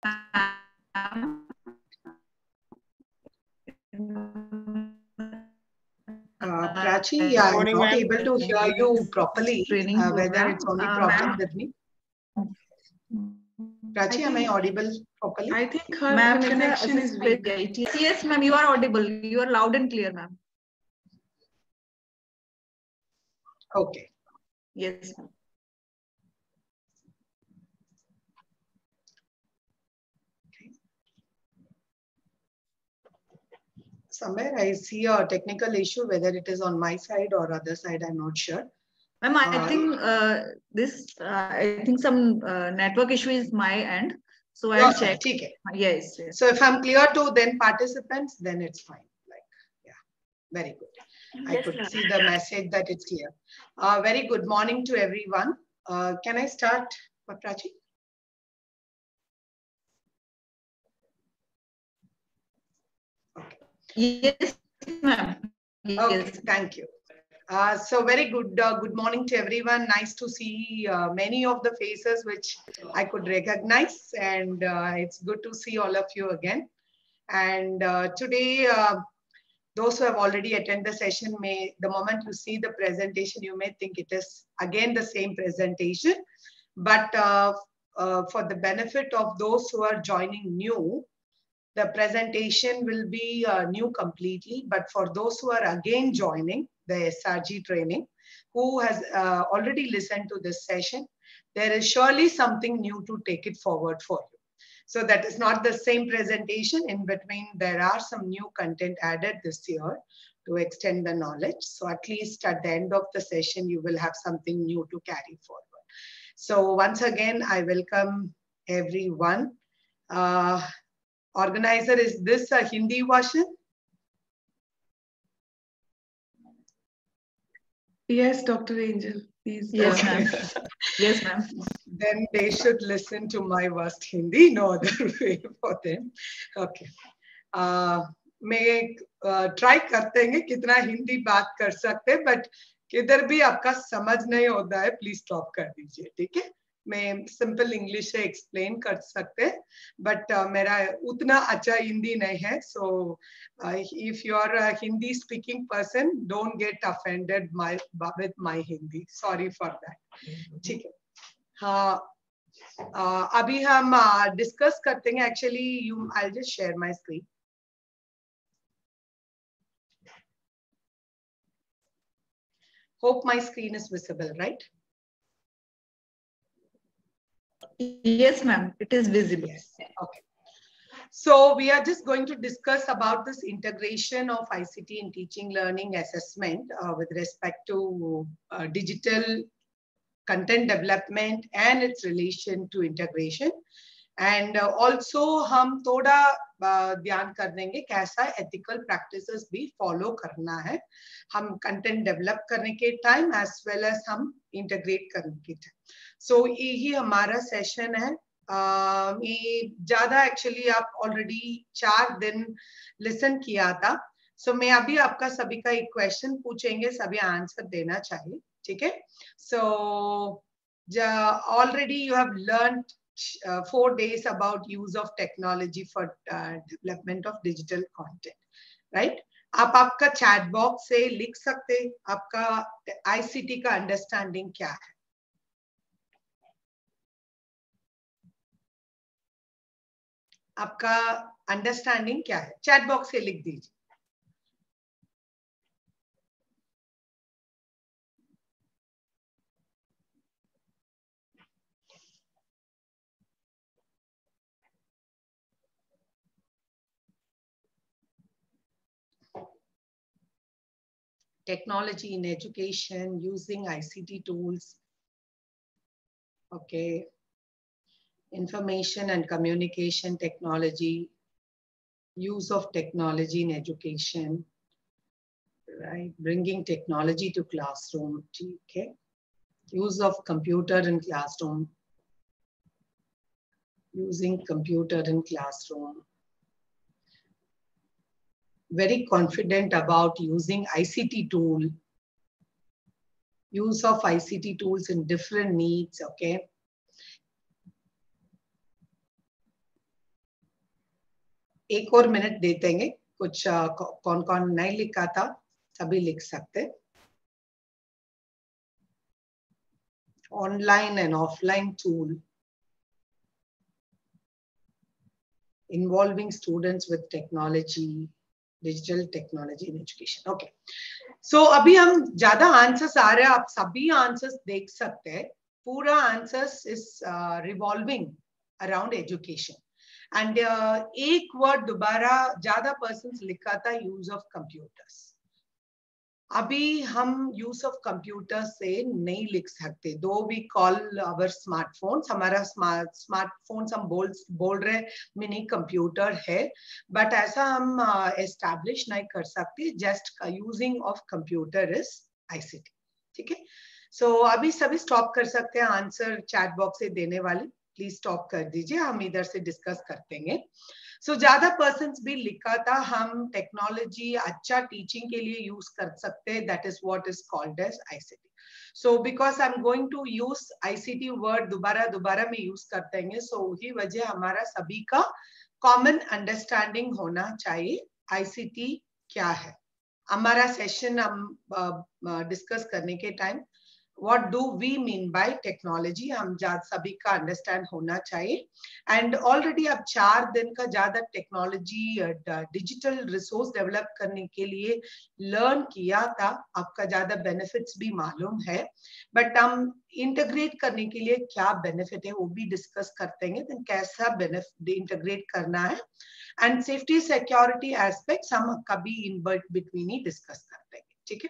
Prachi, I'm not able to hear you properly. Whether it's only problem with me. Prachi, am I audible properly? I think her connection is weak. Yes, ma'am, you are audible. You are loud and clear, ma'am. Okay. Yes, ma'am. Somewhere I see a technical issue, whether it is on my side or other side, I'm not sure. Ma'am, I think some network issue is my end. So I'll check. Yes, yes. So if I'm clear to then participants, then it's fine. Like, yeah, very good. Yes, I could see the message that it's clear. Very good morning to everyone. Can I start, Prachi? Okay. Yes, ma'am. Yes. Okay, thank you. So very good morning to everyone. Nice to see many of the faces which I could recognize, and it's good to see all of you again. And today, those who have already attended the session the moment you see the presentation, you may think it is again the same presentation. But for the benefit of those who are joining new, the presentation will be new completely. But for those who are again joining the SRG training, who has already listened to this session, there is surely something new to take it forward for you. So that is not the same presentation. In between, there are some new content added this year to extend the knowledge. So at least at the end of the session, you will have something new to carry forward. So once again, I welcome everyone. Organizer, is this a Hindi version? Yes, Dr. Angel, please. Yes, ma'am. Yes, ma'am. Then they should listen to my worst Hindi, no other way for them. Okay. मैं try करते हैं कितना हिंदी बात कर सकते हैं, but किधर भी आपका समझ नहीं होता है प्लीज स्टॉप कर दीजिए, ठीक है? मैं सिंपल इंग्लिश से एक्सप्लेन कर सकते हैं, बट मेरा उतना अच्छा हिंदी नहीं है. So if you are a Hindi speaking person, don't get offended with my Hindi. Sorry for that. ठीक है. हाँ, अभी हम डिस्कस करते हैं. Actually I just share my screen. Hope my screen is visible, right? Yes, ma'am. It is visible. Yes. Okay. So we are just going to discuss about this integration of ICT in teaching learning assessment with respect to digital content development and its relation to integration. And also हम थोड़ा ध्यान कर देंगे कैसा ethical practices भी follow करना है हम content develop करने के time as well as हम integrate करने के time. So यही हमारा session है. ये ज़्यादा actually आप already 4 दिन listen किया था. So मैं अभी आपका सभी का एक question पूछेंगे, सभी answer देना चाहिए, ठीक है? So already you have learned 4 days about use of technology for development of digital content, right? आप आपका chat box से लिख सकते हैं आपका ICT का understanding क्या है. आपका understanding क्या है? Chat box से लिख दीजिए. Technology in education, using ICT tools. Okay. Information and communication technology, use of technology in education, right? Bringing technology to classroom, okay? Use of computer in classroom, using computer in classroom. Very confident about using ICT tool, use of ICT tools in different needs, okay? एक और minute दे देंगे, कुछ कौन कौन नहीं लिखा था सभी लिख सकते। Online and offline tool involving students with technology, digital technology in education. Okay. So अभी हम ज्यादा आंसर्स आ रहे हैं, आप सभी आंसर्स देख सकते हैं। पूरा answers is revolving around education and एक वर्ड दोबारा ज्यादा पर्सन्स लिखा था, यूज ऑफ कंप्यूटर्स। अभी हम यूज ऑफ कंप्यूटर से नहीं लिख सकते, दो वी कॉल आवर स्मार्टफोन्स, हमारा स्मार्टफोन्स हम बोल रहे मिनी कंप्यूटर है, बट ऐसा हम एस्टैब्लिश नहीं कर सकते। Just using of computer is ICT. ठीक है, सो अभी सभी स्टॉप कर सकते हैं, आंसर चैट बॉक्स से देने वाले प्लीज स्टॉप कर दीजिए, हम इधर से डिस्कस करते। सो ज्यादा पर्सन्स भी लिखा था हम टेक्नोलॉजी अच्छा टीचिंग के लिए यूज कर सकते हैं, that is what is called as ICT. So because I am going to use ICT word दोबारा में यूज करते हैं, सो वही वजह हमारा सभी का कॉमन अंडरस्टैंडिंग होना चाहिए आईसीटी क्या है। हमारा सेशन हम डिस्कस करने के time what do we mean by technology हम सभी का अंडरस्टैंड होना चाहिए। एंड ऑलरेडी अब 4 दिन का ज्यादा टेक्नोलॉजी डिजिटल रिसोर्स डेवलप करने के लिए लर्न किया था, आपका ज्यादा बेनिफिट्स भी मालूम है, बट हम इंटीग्रेट करने के लिए क्या बेनिफिट है वो भी डिस्कस करते हैं, देन कैसा बेनिफिट इंटीग्रेट करना है, एंड सेफ्टी सिक्योरिटी एस्पेक्ट्स हम कभी इन बिटवीन ही डिस्कस करते हैं। ठीक है,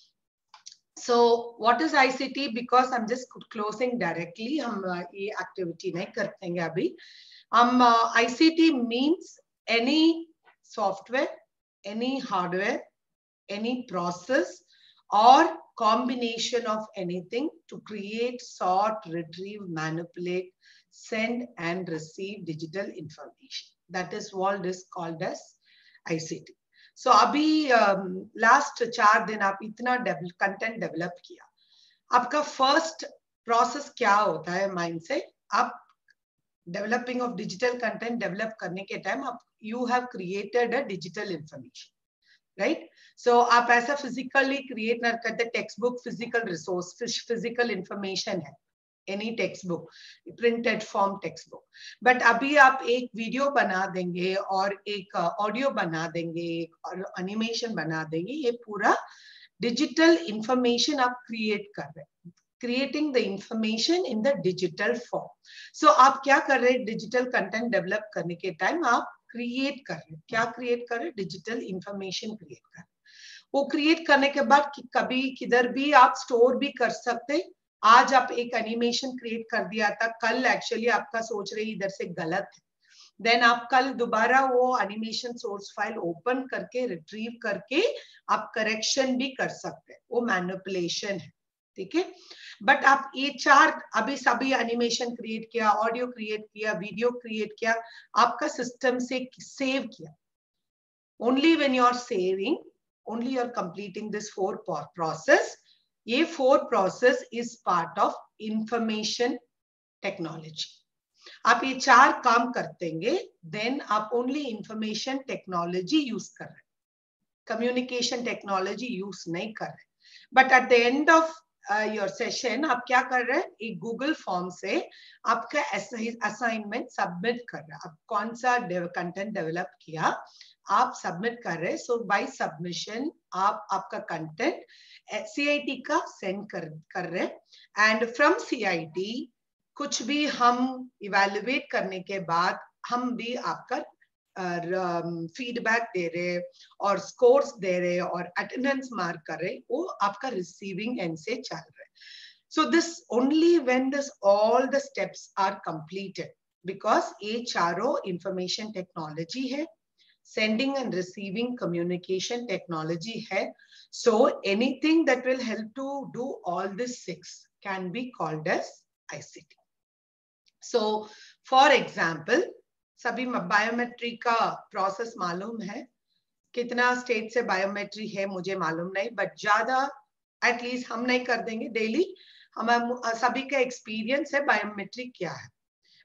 so what is ICT? Because I'm just closing directly, हम ये एक्टिविटी नहीं करते हैं अभी। हम ICT means any software, any hardware, any process or combination of anything to create, sort, retrieve, manipulate, send and receive digital information. That is what is called as ICT. सो अभी last 4 दिन आप इतना content develop किया, आपका first process क्या होता है mind से? आप developing of digital content develop करने के टाइम आप you have created a digital information, right? So आप ऐसा फिजिकली क्रिएट ना करते, text book physical resource, physical information है, any text book, printed form text book, but अभी आप एक वीडियो बना देंगे और एक ऑडियो बना देंगे और एनिमेशन बना देंगे, ये पूरा डिजिटल इंफॉर्मेशन आप क्रिएट कर रहे हैं, creating the information in the digital form. So आप क्या कर रहे हैं? डिजिटल कंटेंट डेवलप करने के टाइम आप क्रिएट कर रहे हैं, क्या क्रिएट कर रहे हैं? डिजिटल इंफॉर्मेशन क्रिएट कर रहे हैं। वो क्रिएट करने के बाद कभी किधर भी आप स्टोर भी कर सकते हैं। आज आप एक एनिमेशन क्रिएट कर दिया था, कल एक्चुअली आपका सोच रहे इधर से गलत है, देन आप कल दोबारा वो एनिमेशन सोर्स फाइल ओपन करके रिट्रीव करके आप करेक्शन भी कर सकते हैं, वो मैनिपुलेशन है। ठीक है, बट आप ये 4 अभी सभी एनिमेशन क्रिएट किया, ऑडियो क्रिएट किया, वीडियो क्रिएट किया, आपका सिस्टम से सेव किया। Only when you are saving, only you are completing this 4 process, ये 4 process is part of information technology. आप ये 4 काम करतेंगे, देन आप ओनली इंफॉर्मेशन टेक्नोलॉजी यूज कर रहे, कम्युनिकेशन टेक्नोलॉजी यूज नहीं कर रहे। But at the end of your session आप क्या कर रहे हैं? एक गूगल फॉर्म से आपका असाइनमेंट सबमिट कर रहे हैं, आप कौन सा कंटेंट डेवलप किया आप सबमिट कर रहे हैं। सो बाय सबमिशन आप आपका कंटेंट CIT का सेंड कर रहे हैं, एंड फ्रॉम CIT कुछ भी हम इवेल्युएट करने के बाद हम भी आपका फीडबैक दे रहे और स्कोर्स दे रहे और अटेंडेंस मार्क कर रहे, वो आपका रिसीविंग एंड से चल रहा है। So this only when this all the steps are completed, because ये चारों इंफॉर्मेशन टेक्नोलॉजी है, sending and receiving communication technology hai. So anything that will help to do all these 6 can be called as ICT. So for example, sabhi biometry ka process मालूम है, कितना state से biometry है मुझे मालूम नहीं, but ज्यादा एटलीस्ट हम नहीं कर देंगे डेली, हम सभी का एक्सपीरियंस है बायोमेट्रिक क्या है।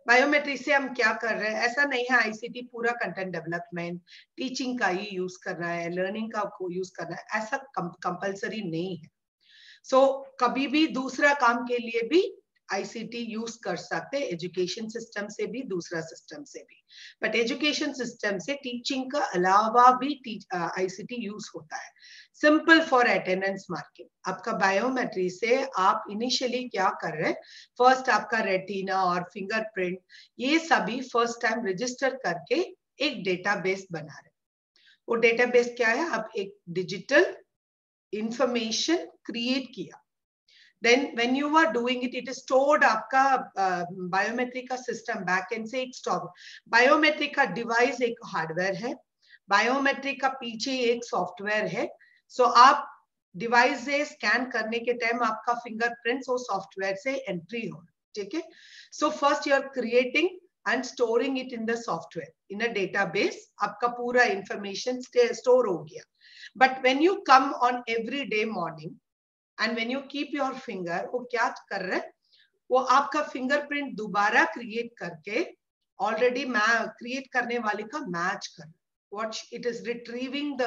बायोमेट्री से हम क्या कर रहे हैं, ऐसा नहीं है आईसीटी पूरा कंटेंट डेवलपमेंट टीचिंग का ही यूज करना है, लर्निंग का यूज करना है, ऐसा कंपलसरी नहीं है। सो कभी भी दूसरा काम के लिए भी आईसीटी यूज कर सकते, एजुकेशन सिस्टम से भी दूसरा सिस्टम से भी, बट एजुकेशन सिस्टम से टीचिंग का अलावा भी आईसीटी यूज होता है। Simple for attendance marking. आपका बायोमेट्री से आप इनिशियली क्या कर रहे हैं, फर्स्ट आपका रेटिना और फिंगरप्रिंट ये सभी फर्स्ट टाइम रजिस्टर करके एक डेटाबेस बना रहे। वो डेटाबेस क्या है, आप एक डिजिटल इंफॉर्मेशन क्रिएट किया, then when you are doing it, it is stored आपका बायोमेट्रिक का सिस्टम बैकएंड से एक स्टॉक, बायोमेट्रिक का डिवाइस एक हार्डवेयर है, बायोमेट्रिक का पीछे एक सॉफ्टवेयर है। सो आप डिवाइस से स्कैन करने के टाइम आपका फिंगरप्रिंट्स वो सॉफ्टवेयर से एंट्री हो, ठीक है। So first you are creating and storing it in the software in a database, आपका पूरा इंफॉर्मेशन स्टोर हो गया। But when you come on every day morning and when you keep your finger, वो क्या कर रहे हैं, वो आपका फिंगरप्रिंट दोबारा क्रिएट करके ऑलरेडी क्रिएट करने वाले का मैच कर, what it is retrieving the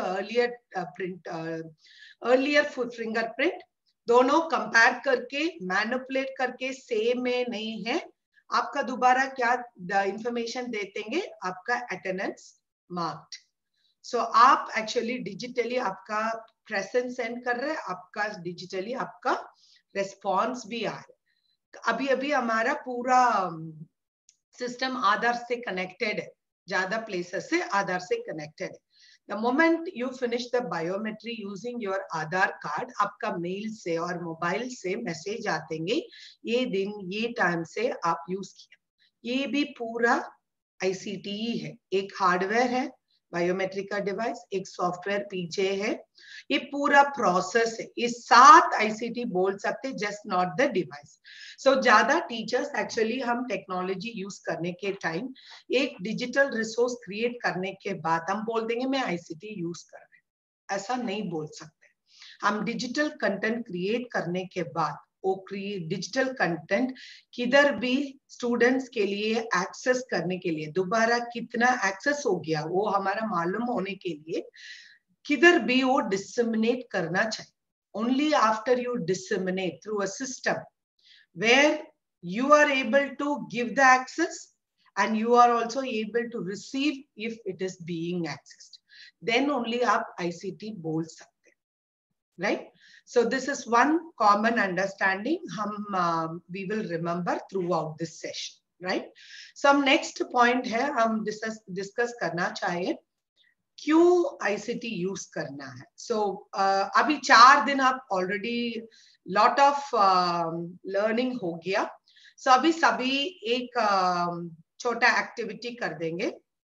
earlier fingerprint, दोनों कंपेयर करके मैनिपुलेट करके सेम में नहीं है, आपका दोबारा क्या इंफॉर्मेशन देतेंगे, आपका अटेंडेंस मार्क्ड। सो आप एक्चुअली डिजिटली आपका प्रेजेंस सेंड कर रहे हैं, आपका डिजिटली आपका रेस्पॉन्स भी आ रहा है। अभी अभी हमारा पूरा सिस्टम आधार से कनेक्टेड है, ज्यादा प्लेसेस से आधार से कनेक्टेड है। The moment you finish the biometry using your Aadhaar card, आपका मेल से और मोबाइल से मैसेज आतेंगे, ये दिन ये टाइम से आप यूज किया। ये भी पूरा आईसीटी है, एक हार्डवेयर है बायोमेट्रिक का डिवाइस, एक सॉफ्टवेयर पीछे है, ये पूरा प्रोसेस है। ये 7 आईसीटी बोल सकते, just not the device. So ज्यादा टीचर्स एक्चुअली हम टेक्नोलॉजी यूज करने के टाइम एक डिजिटल रिसोर्स क्रिएट करने के बाद हम बोल देंगे मैं आईसीटी यूज कर रहे हैं, ऐसा नहीं बोल सकते। हम डिजिटल कंटेंट क्रिएट करने के बाद वो डिजिटल कंटेंट किधर भी स्टूडेंट्स के लिए एक्सेस करने के लिए, दोबारा कितना एक्सेस हो गया वो हमारा मालूम होने के लिए किधर भी वो डिसमिनेट करना चाहिए। Only after you disseminate through a system where you are able to give the access and you are also able to receive if it is being accessed, then only आप ICT बोल सकते हैं, right? So this is one common understanding हम we will remember throughout this session, right? So हम next point है, हम discuss करना चाहिए क्यों ICT यूज करना है। So अभी 4 दिन आप already lot of learning हो गया। So अभी सभी एक छोटा एक्टिविटी कर देंगे।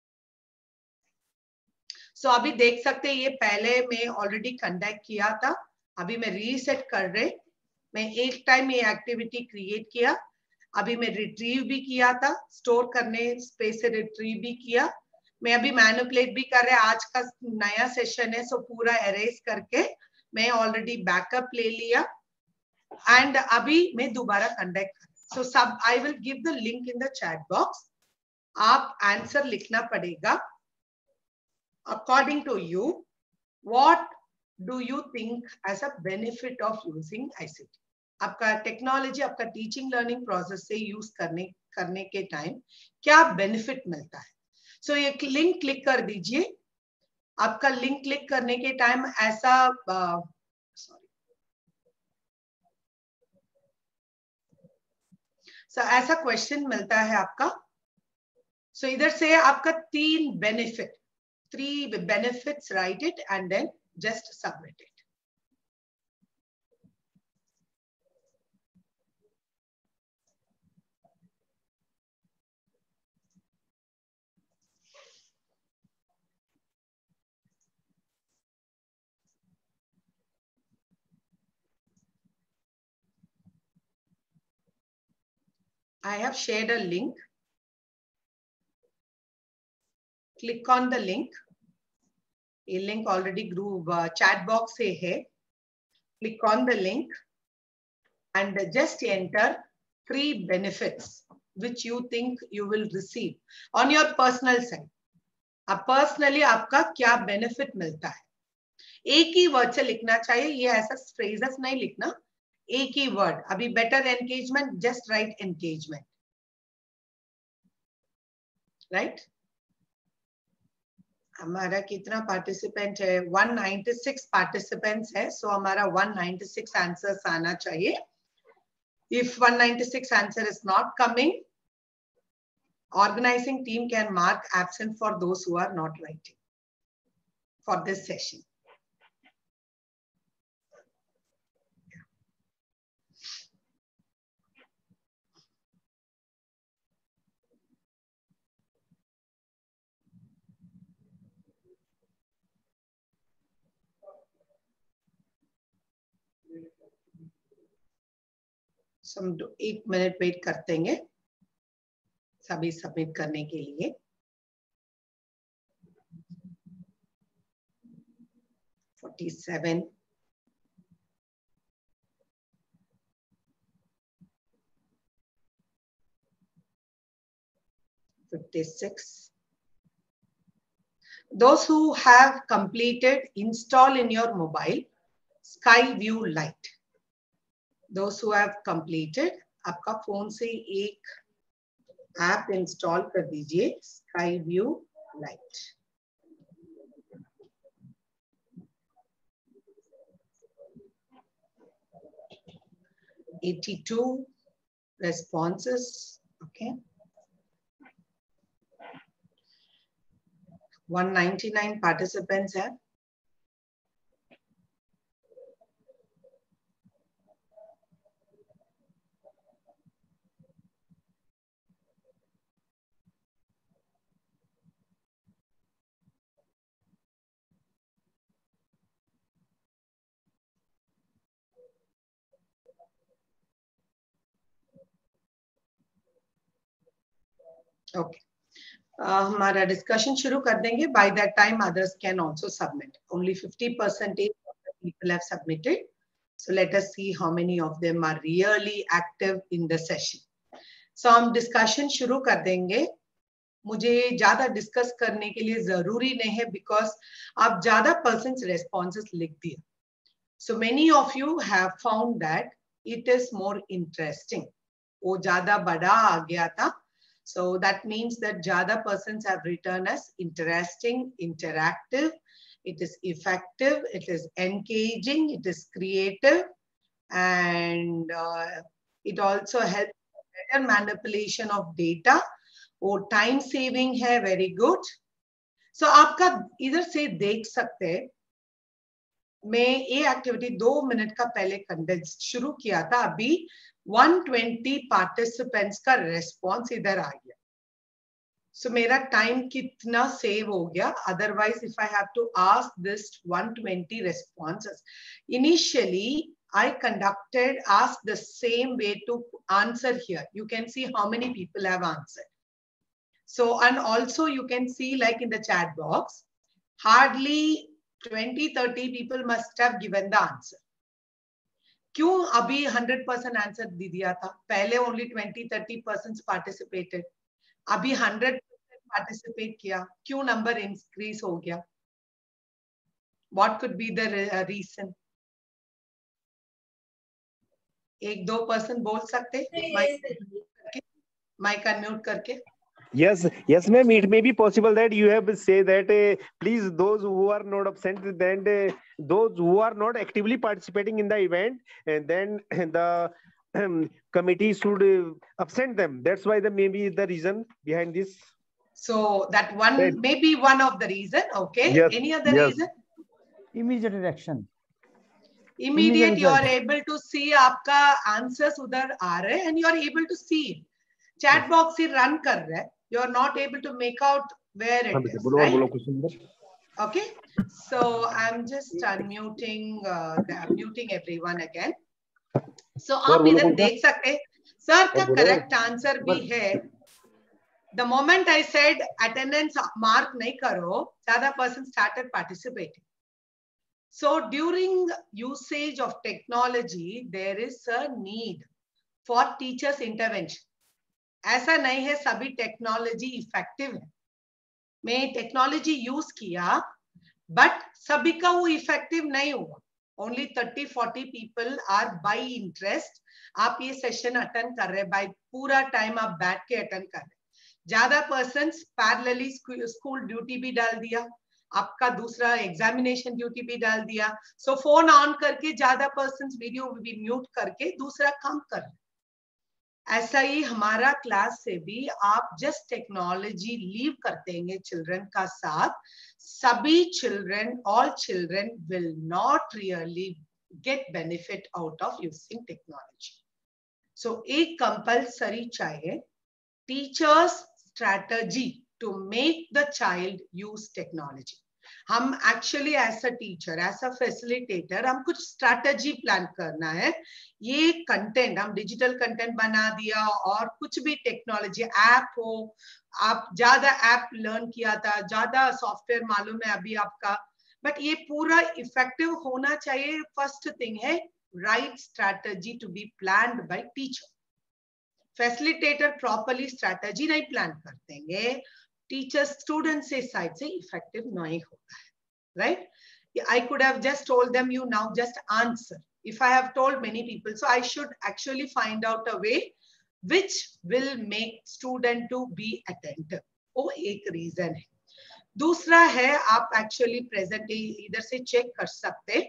So अभी देख सकते हैं ये पहले मैं ऑलरेडी कंडक्ट किया था, अभी मैं रीसेट कर रहे, मैं एक टाइम ये एक्टिविटी क्रिएट किया, अभी मैं रिट्रीव भी किया था, स्टोर करने स्पेस से रिट्रीव भी किया, मैं अभी मैनिपुलेट भी कर रहे, आज का नया सेशन है, सो पूरा एरेज करके मैं ऑलरेडी बैकअप ले लिया एंड अभी मैं दोबारा कंडक्ट कर। सो सब I will give the link in the chat box, आप आंसर लिखना पड़ेगा। According to you what do you think as a benefit of using ICT? आपका टेक्नोलॉजी आपका टीचिंग लर्निंग प्रोसेस से यूज करने के टाइम क्या बेनिफिट मिलता है। सो ये लिंक क्लिक कर दीजिए, आपका लिंक क्लिक करने के टाइम ऐसा ऐसा क्वेश्चन मिलता है आपका। सो इधर से आपका 3 benefits, write it and then just submit it. I have shared a link. Click on the link. ये link already group chat box से है, click on the link and just enter 3 benefits which you think you will receive on your personal side. अब personally आपका क्या benefit मिलता है, एक ही वर्ड से लिखना चाहिए, ये ऐसा फ्रेजेस नहीं लिखना, एक ही वर्ड. अभी better engagement, just right engagement, right. हमारा कितना पार्टिसिपेंट है, 196 पार्टिसिपेंट्स है, सो हमारा 196 आंसर्स आना चाहिए. If 196 answer is not coming, organizing team can mark absent for those who are not writing for this session. So, हम 1 मिनट वेट करते हैं सभी सबमिट करने के लिए. $47. $56. Those who have completed, install in your mobile Skyview Lite. Those who have completed, आपका phone से एक ऐप इंस्टॉल कर दीजिए, Skyview Lite. $82 responses. Okay. 199 participants have. Okay. हमारा डिस्कशन शुरू कर देंगे. By that time, others can also submit. Only 50% of the people have submitted. So let us see how many of them are really active in the session. So हम discussion शुरू कर देंगे. मुझे ज्यादा डिस्कस करने के लिए जरूरी नहीं है, because आप ज्यादा पर्सन्स रेस्पॉन्सेस लिख दिए. So many of you have found that it is more interesting. वो ज्यादा बड़ा आ गया था. So that means that ज्यादा persons have written as interesting, interactive, it is effective, it is engaging, it is creative, and it also helps better manipulation of data. और time saving है, very good. So आपका इधर से देख सकते हैं, मैं ये एक्टिविटी 2 मिनट का पहले कंडेंस शुरू किया था. अभी 120 पार्टिसिपेंट्स का रेस्पॉन्स इधर आ गया. सो मेरा टाइम कितना सेव हो गया. Otherwise if I have to ask this 120 responses, initially I conducted, asked the same way to answer here. You can see how many people have answered. So, and also you can see like in the chat box, hardly 20-30 people must have given the answer. क्यों अभी 100% answer दे दिया था? पहले only 20-30% participated. अभी 100% participate किया, क्यों number increase हो गया? What could be the reason? 1-2% बोल सकते? माइक अनम्यूट करके. Yes, ma'am. It may be possible that you have say that please, those who are not absent, then those who are not actively participating in the event, and then the committee should absent them. That's why the maybe the reason behind this. So that one may be one of the reason. Okay. Yes, any other reason? Immediate reaction. Immediate you are able to see आपका answers उधर आ रहे and you are able to see it. Chat box he run कर रहा है. You are not able to make out where it is, right? Okay. So I'm just unmuting, muting everyone again. So आप इधर देख सकते हैं. Sir का correct answer भी है. The moment I said attendance mark नहीं करो, ज़्यादा person started participating. So during usage of technology, there is a need for teachers' intervention. ऐसा नहीं है सभी टेक्नोलॉजी इफेक्टिव है. मैं टेक्नोलॉजी यूज किया बट सभी का वो इफेक्टिव नहीं हुआ. Only 30-40 people are by interest. आप ये सेशन अटेंड कर रहे, बाय पूरा टाइम आप बैठ के अटेंड कर रहे. ज्यादा पर्सन्स पैरेलली स्कूल ड्यूटी भी डाल दिया, आपका दूसरा एग्जामिनेशन ड्यूटी भी डाल दिया. सो फोन ऑन करके ज्यादा पर्सन्स वीडियो भी म्यूट करके दूसरा काम कर रहे. ऐसा ही हमारा क्लास से भी आप जस्ट टेक्नोलॉजी लीव कर देंगे चिल्ड्रन का साथ, सभी children, all children will not really get benefit out of using technology. So एक कंपल्सरी चाहिए teachers strategy to make the child use technology. हम actually as a teacher, as a facilitator, हम कुछ स्ट्रैटेजी प्लान करना है. ये content हम digital content बना दिया और कुछ भी टेक्नोलॉजी ऐप हो, आप ज्यादा ऐप लर्न किया था, ज्यादा सॉफ्टवेयर मालूम है अभी आपका, बट ये पूरा इफेक्टिव होना चाहिए. फर्स्ट थिंग है right strategy to be planned by teacher. Facilitator properly strategy नहीं प्लान करते हैं, टीचर स्टूडेंट से साइड से इफेक्टिव नहीं होता है. Right? I could have just told them, you now just answer. If I have told many people, so I should actually find out a way which will make student to be attentive. वो एक reason है. दूसरा है आप actually present इधर से check कर सकते.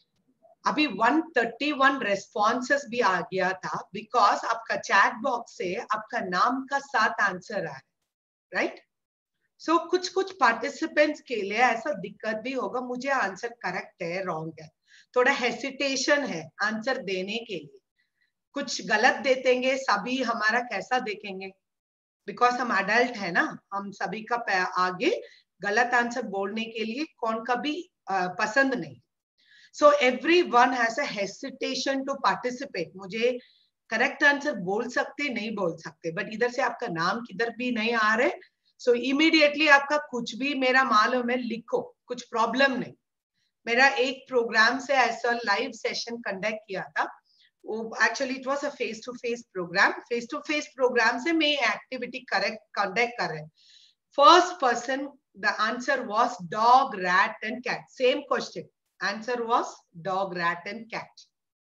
अभी 131 रेस्पॉन्सेस भी आ गया था बिकॉज आपका चैट बॉक्स से आपका नाम का साथ आंसर आ रहा है. राइट? सो कुछ पार्टिसिपेंट्स के लिए ऐसा दिक्कत भी होगा, मुझे आंसर करेक्ट है रॉन्ग है, थोड़ा हेसिटेशन है आंसर देने के लिए. कुछ गलत दे देंगे, सभी हमारा कैसा देखेंगे, बिकॉज हम अडल्ट है ना, हम सभी का आगे गलत आंसर बोलने के लिए कौन का भी पसंद नहीं. So everyone has a hesitation to participate. मुझे करेक्ट आंसर बोल सकते नहीं बोल सकते, बट इधर से आपका नाम किधर भी नहीं आ रहे. सो इमीडिएटली आपका कुछ भी मेरा मालूम है लिखो, कुछ प्रॉब्लम नहीं. मेरा एक प्रोग्राम से ऐसा लाइव सेशन कंडक्ट किया था. Actually it was a face to face program. Face to face program से मैं एक्टिविटी करेक्ट कंडक्ट कर रहे. First person the answer was dog, rat and cat. Same question, answer was dog, rat and cat.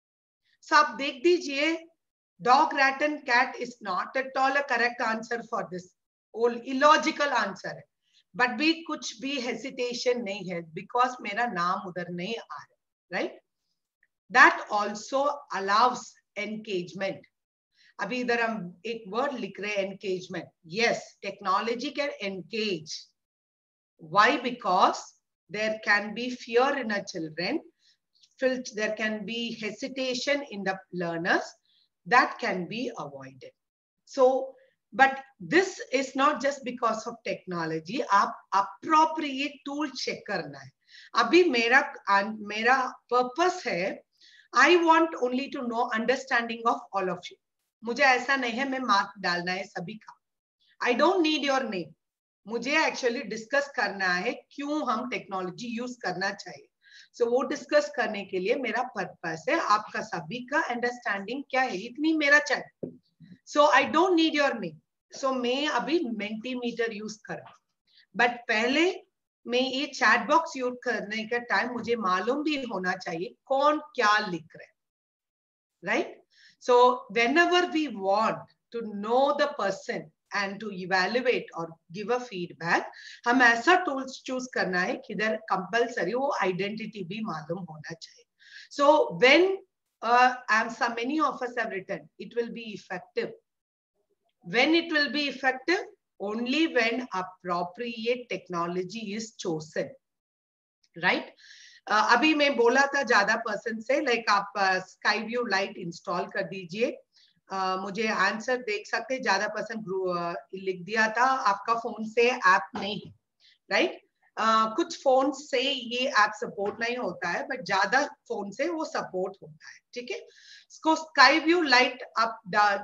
So आप देख दीजिए, dog, rat and cat is not at all a correct answer for this. Illogical answer है, but भी कुछ भी hesitation नहीं है because मेरा नाम उधर नहीं आ रहा. Right? That also allows engagement. अभी इधर हम एक वर्ड लिख रहे हैं, engagement. Yes, technology can engage. Why? Because there can be fear in a children, there can be hesitation in the learners, that can be avoided. So but this is not just because of technology. आप appropriate tool check करना है. अभी मेरा purpose है, I want only to know understanding of all of you. मुझे ऐसा नहीं है मैं मार्क डालना है सभी का. I don't need your name. मुझे एक्चुअली डिस्कस करना है क्यों हम टेक्नोलॉजी यूज करना चाहिए. सो वो डिस्कस करने के लिए मेरा पर्पस है आपका सभी का अंडरस्टैंडिंग क्या है, इतनी मेरा चाहिए. So I don't need your name. So मैं अभी मेंटीमीटर यूज कर रहा हूं, बट पहले मैं ये चैट बॉक्स यूज करने का टाइम मुझे मालूम भी होना चाहिए कौन क्या लिख रहे हैं. Right? So whenever we want to know the person and to evaluate or give a feedback, हम ऐसा tools choose करना है किधर compulsory वो identity भी मालूम होना चाहिए. So when many of us have written, it will be effective. When it will be effective? Only when appropriate technology is chosen. Right? अभी मैं बोला था ज्यादा पर्सन से, लाइक आप स्काईव्यू लाइट इंस्टॉल कर दीजिए. मुझे आंसर देख सकते, ज्यादा पर्सन लिख दिया था आपका फोन से ऐप नहीं है. राइट? कुछ फोन से ये ऐप सपोर्ट नहीं होता है, बट ज्यादा फोन से वो सपोर्ट होता है. ठीक है? इसको स्काईव्यू लाइट आप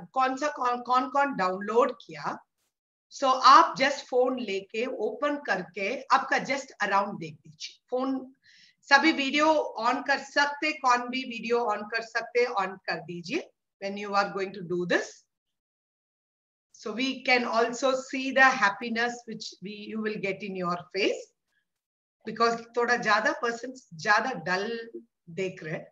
कौन डाउनलोड किया. सो आप जस्ट फोन लेके ओपन करके आपका जस्ट अराउंड देख दीजिए. फोन सभी वीडियो ऑन कर सकते, कौन भी वीडियो ऑन कर सकते, ऑन कर दीजिए. When you are going to do this, So we can also see the happiness which you will get in your face, because thoda zyada persons zyada dull dekh rahe.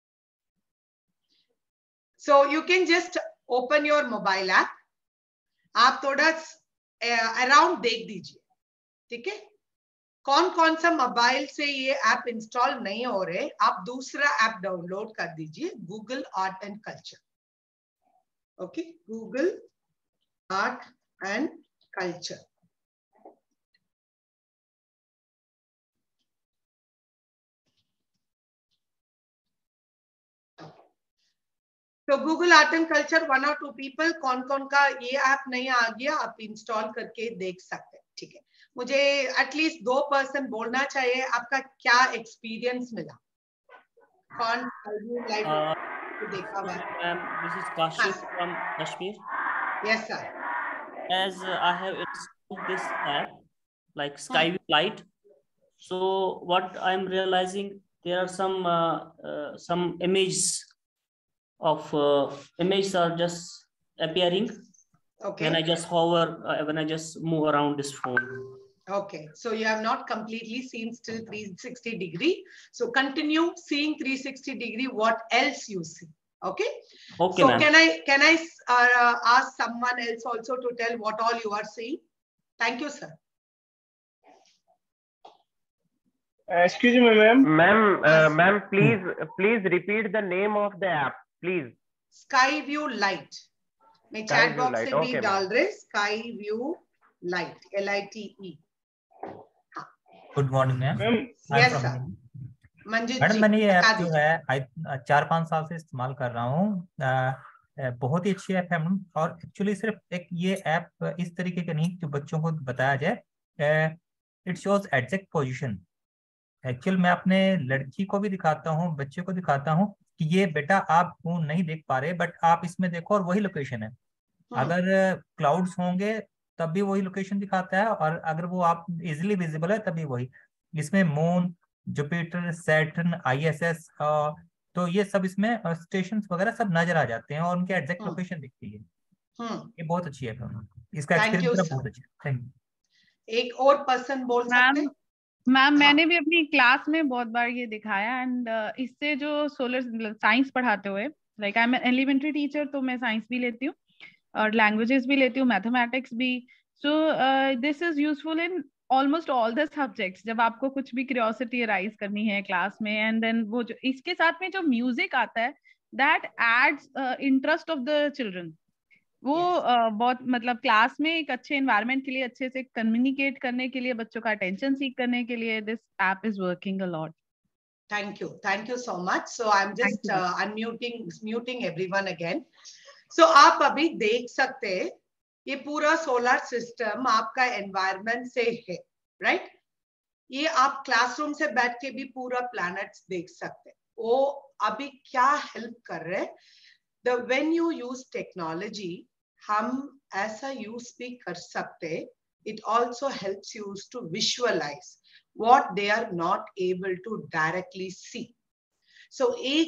So you can just open your mobile app. आप थोड़ा around देख दीजिए, ठीक है? कौन कौन सा mobile से ये ऐप इंस्टॉल नहीं हो रहे, आप दूसरा ऐप डाउनलोड कर दीजिए, Google art and Culture. Okay, Google art and Culture. तो Google art and Culture, 1 or 2 people, कौन कौन का ये ऐप नहीं आ गया, आप इंस्टॉल करके देख सकते हैं, ठीक है? मुझे एटलीस्ट 2 person बोलना चाहिए आपका क्या एक्सपीरियंस मिला. कौन देखा हुआ? This is Kashif from Kashmir. Yes sir. As I have installed this app like Skyview Lite, so what I'm realizing, there are some images are just appearing. Okay. When I just hover, when I just move around this phone. Okay, so you have not completely seen still 360 degree. So continue seeing 360 degree. What else you see? Okay. Okay. So can I ask someone else also to tell what all you are seeing? Thank you, sir. Excuse me, ma'am. Ma'am, please repeat the name of the app, please. Skyview Lite. मैं chat box से भी डाल रहे. Skyview Lite, LITE. Good morning ma'am. Yes sir. Madam, मैंने ये app जो है 4-5 साल से इस्तेमाल कर रहा हूँ. बहुत ही अच्छी ऐप है मैम. और एक्चुअली सिर्फ एक ये ऐप इस तरीके का नहीं जो बच्चों को बताया जाए. It shows exact position. Actual मैं अपने लड़की को भी दिखाता हूँ, बच्चे को दिखाता हूँ कि ये बेटा आप फोन नहीं देख पा रहे, बट आप इसमें देखो और वही लोकेशन है. अगर क्लाउड्स होंगे तब भी वही लोकेशन दिखाता है, और अगर वो आप इजीली विजिबल है तभी वही. इसमें मून, जुपिटर, सैटर्न, ISS, तो ये सब इसमें स्टेशन वगैरह सब नजर आ जाते हैं और उनके एग्जैक्ट लोकेशन दिखती है. ये बहुत अच्छी है. इसका एक्सपीरियंस बहुत अच्छा है. Thank you. एक और पर्सन बोल सकते हैं? मैम, मैंने भी अपनी क्लास में बहुत बार ये दिखाया. एंड इससे जो सोलर साइंस पढ़ाते हुए, like I am elementary teacher, तो मैं साइंस भी लेती हूँ और लैंग्वेजेस भी लेती हूँ, मैथमेटिक्स भी. So this is useful in almost all the subjects. जब आपको कुछ भी क्यूरियोसिटी अराइज करनी है क्लास में, एंड देन वो जो इसके साथ में जो म्यूजिक आता है, that adds interest of the children. वो बहुत मतलब क्लास में एक अच्छे एनवायरनमेंट के लिए, अच्छे से कम्युनिकेट करने के लिए, बच्चों का अटेंशन सीख करने के लिए this app is working a lot. Thank you so much. So I'm just muting everyone again. So आप अभी देख सकते हैं ये पूरा सोलर सिस्टम आपका एनवायरनमेंट से है, राइट? ये आप क्लासरूम से बैठ के भी पूरा प्लैनेट्स देख सकते हैं. वो अभी क्या हेल्प कर रहे हैं? When you use technology, हम ऐसा यूज भी कर सकते. It also helps you to visualize what they are not able to directly see. So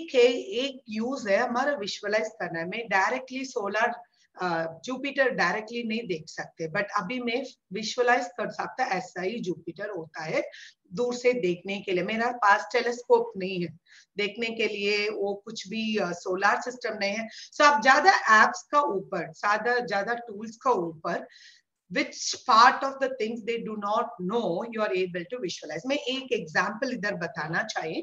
एक यूज है हमारा विजुअलाइज करने में. डायरेक्टली सोलर जुपिटर डायरेक्टली नहीं देख सकते, बट अभी मैं विजुअलाइज कर सकता. ऐसा ही जुपिटर होता है दूर से देखने के लिए. मेरा पास टेलीस्कोप नहीं है देखने के लिए, वो कुछ भी सोलर सिस्टम नहीं है. सो आप ज्यादा एप्स का ऊपर, ज्यादा टूल्स का ऊपर, which part of the things they do not know you are able to visualize. मैं एक एग्जाम्पल इधर बताना चाहिए.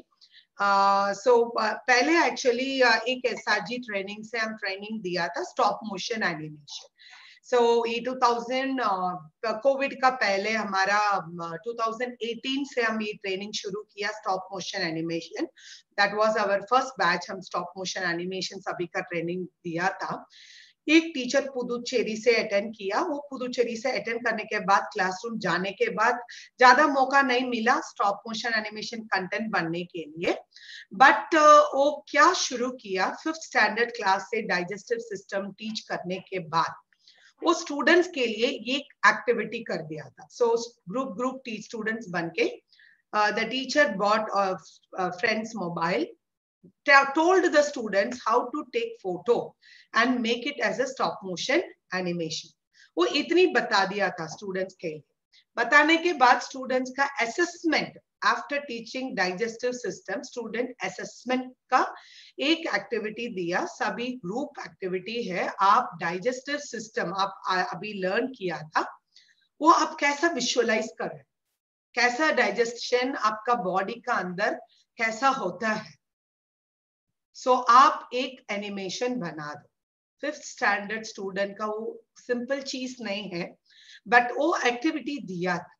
पहले एक्चुअली एक SRG ट्रेनिंग से हम ट्रेनिंग दिया था स्टॉप मोशन एनिमेशन. सो ये 2000 कोविड का पहले हमारा 2018 से हम ये ट्रेनिंग शुरू किया stop motion animation. That was our first batch. हम स्टॉप मोशन एनिमेशन सभी का ट्रेनिंग दिया था. एक टीचर पुदुचेरी से अटेंड किया. वो पुदुचेरी से अटेंड करने के बाद क्लासरूम जाने के बाद ज्यादा मौका नहीं मिला स्टॉप मोशन एनिमेशन कंटेंट बनने के लिए, बट वो क्या शुरू किया, 5th स्टैंडर्ड क्लास से डाइजेस्टिव सिस्टम टीच करने के बाद वो स्टूडेंट्स के लिए ये एक्टिविटी कर दिया था. सो ग्रुप स्टूडेंट्स बन के the teacher bought friends mobile, told the students how to take photo and make it as a stop motion animation. वो इतनी बता दिया था स्टूडेंट्स के लिए। बताने के बाद स्टूडेंट्स का assessment after teaching digestive system, student assessment का एक एक्टिविटी दिया, सभी ग्रुप एक्टिविटी है। आप डाइजेस्टिव सिस्टम आप अभी लर्न किया था, वो आप कैसा विजुअलाइज कर रहे हैं, कैसा डाइजेशन आपका बॉडी का अंदर कैसा होता है। सो आप एक एनिमेशन बना दो। 5th स्टैंडर्ड स्टूडेंट का वो सिंपल चीज नहीं है, बट वो एक्टिविटी दिया था।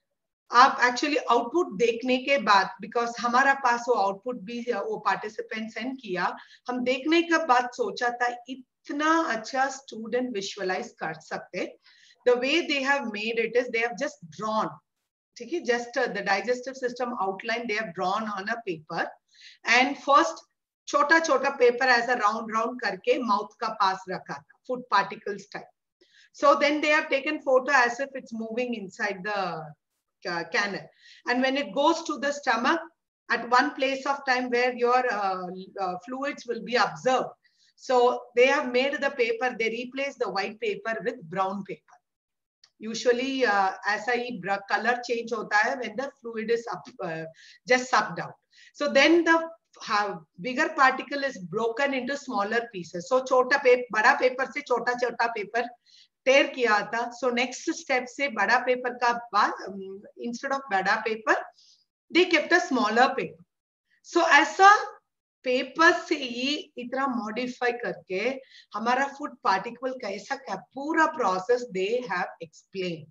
आप एक्चुअली आउटपुट देखने के बाद, बिकॉज हमारा पास वो आउटपुट भी वो पार्टिसिपेंट सेंड किया, हम देखने के बाद सोचा था इतना अच्छा स्टूडेंट विजुअलाइज कर सकते। The way they have made it is they have just drawn, ठीक है, just the digestive system outline they have drawn on a paper, and first छोटा छोटा पेपर ऐसा राउंड राउंड करके माउथ का पास रखा था, food particles type. So then they have taken photo as if it's moving inside the canal, and when it goes to the stomach at one place of time where your fluids will be observed, so they have made the paper, they replace the white paper with brown paper. Usually ऐसा ही color change होता है when the fluid is just sucked out. So then the bigger particle is broken into smaller pieces. So छोटा paper, बड़ा paper से छोटा छोटा paper टेयर किया था. So next step से बड़ा पेपर का बाद instead of बड़ा paper they kept a smaller paper. So ऐसा पेपर से ही इतना मॉडिफाई करके हमारा फूड पार्टिकल कैसा क्या पूरा process they have explained.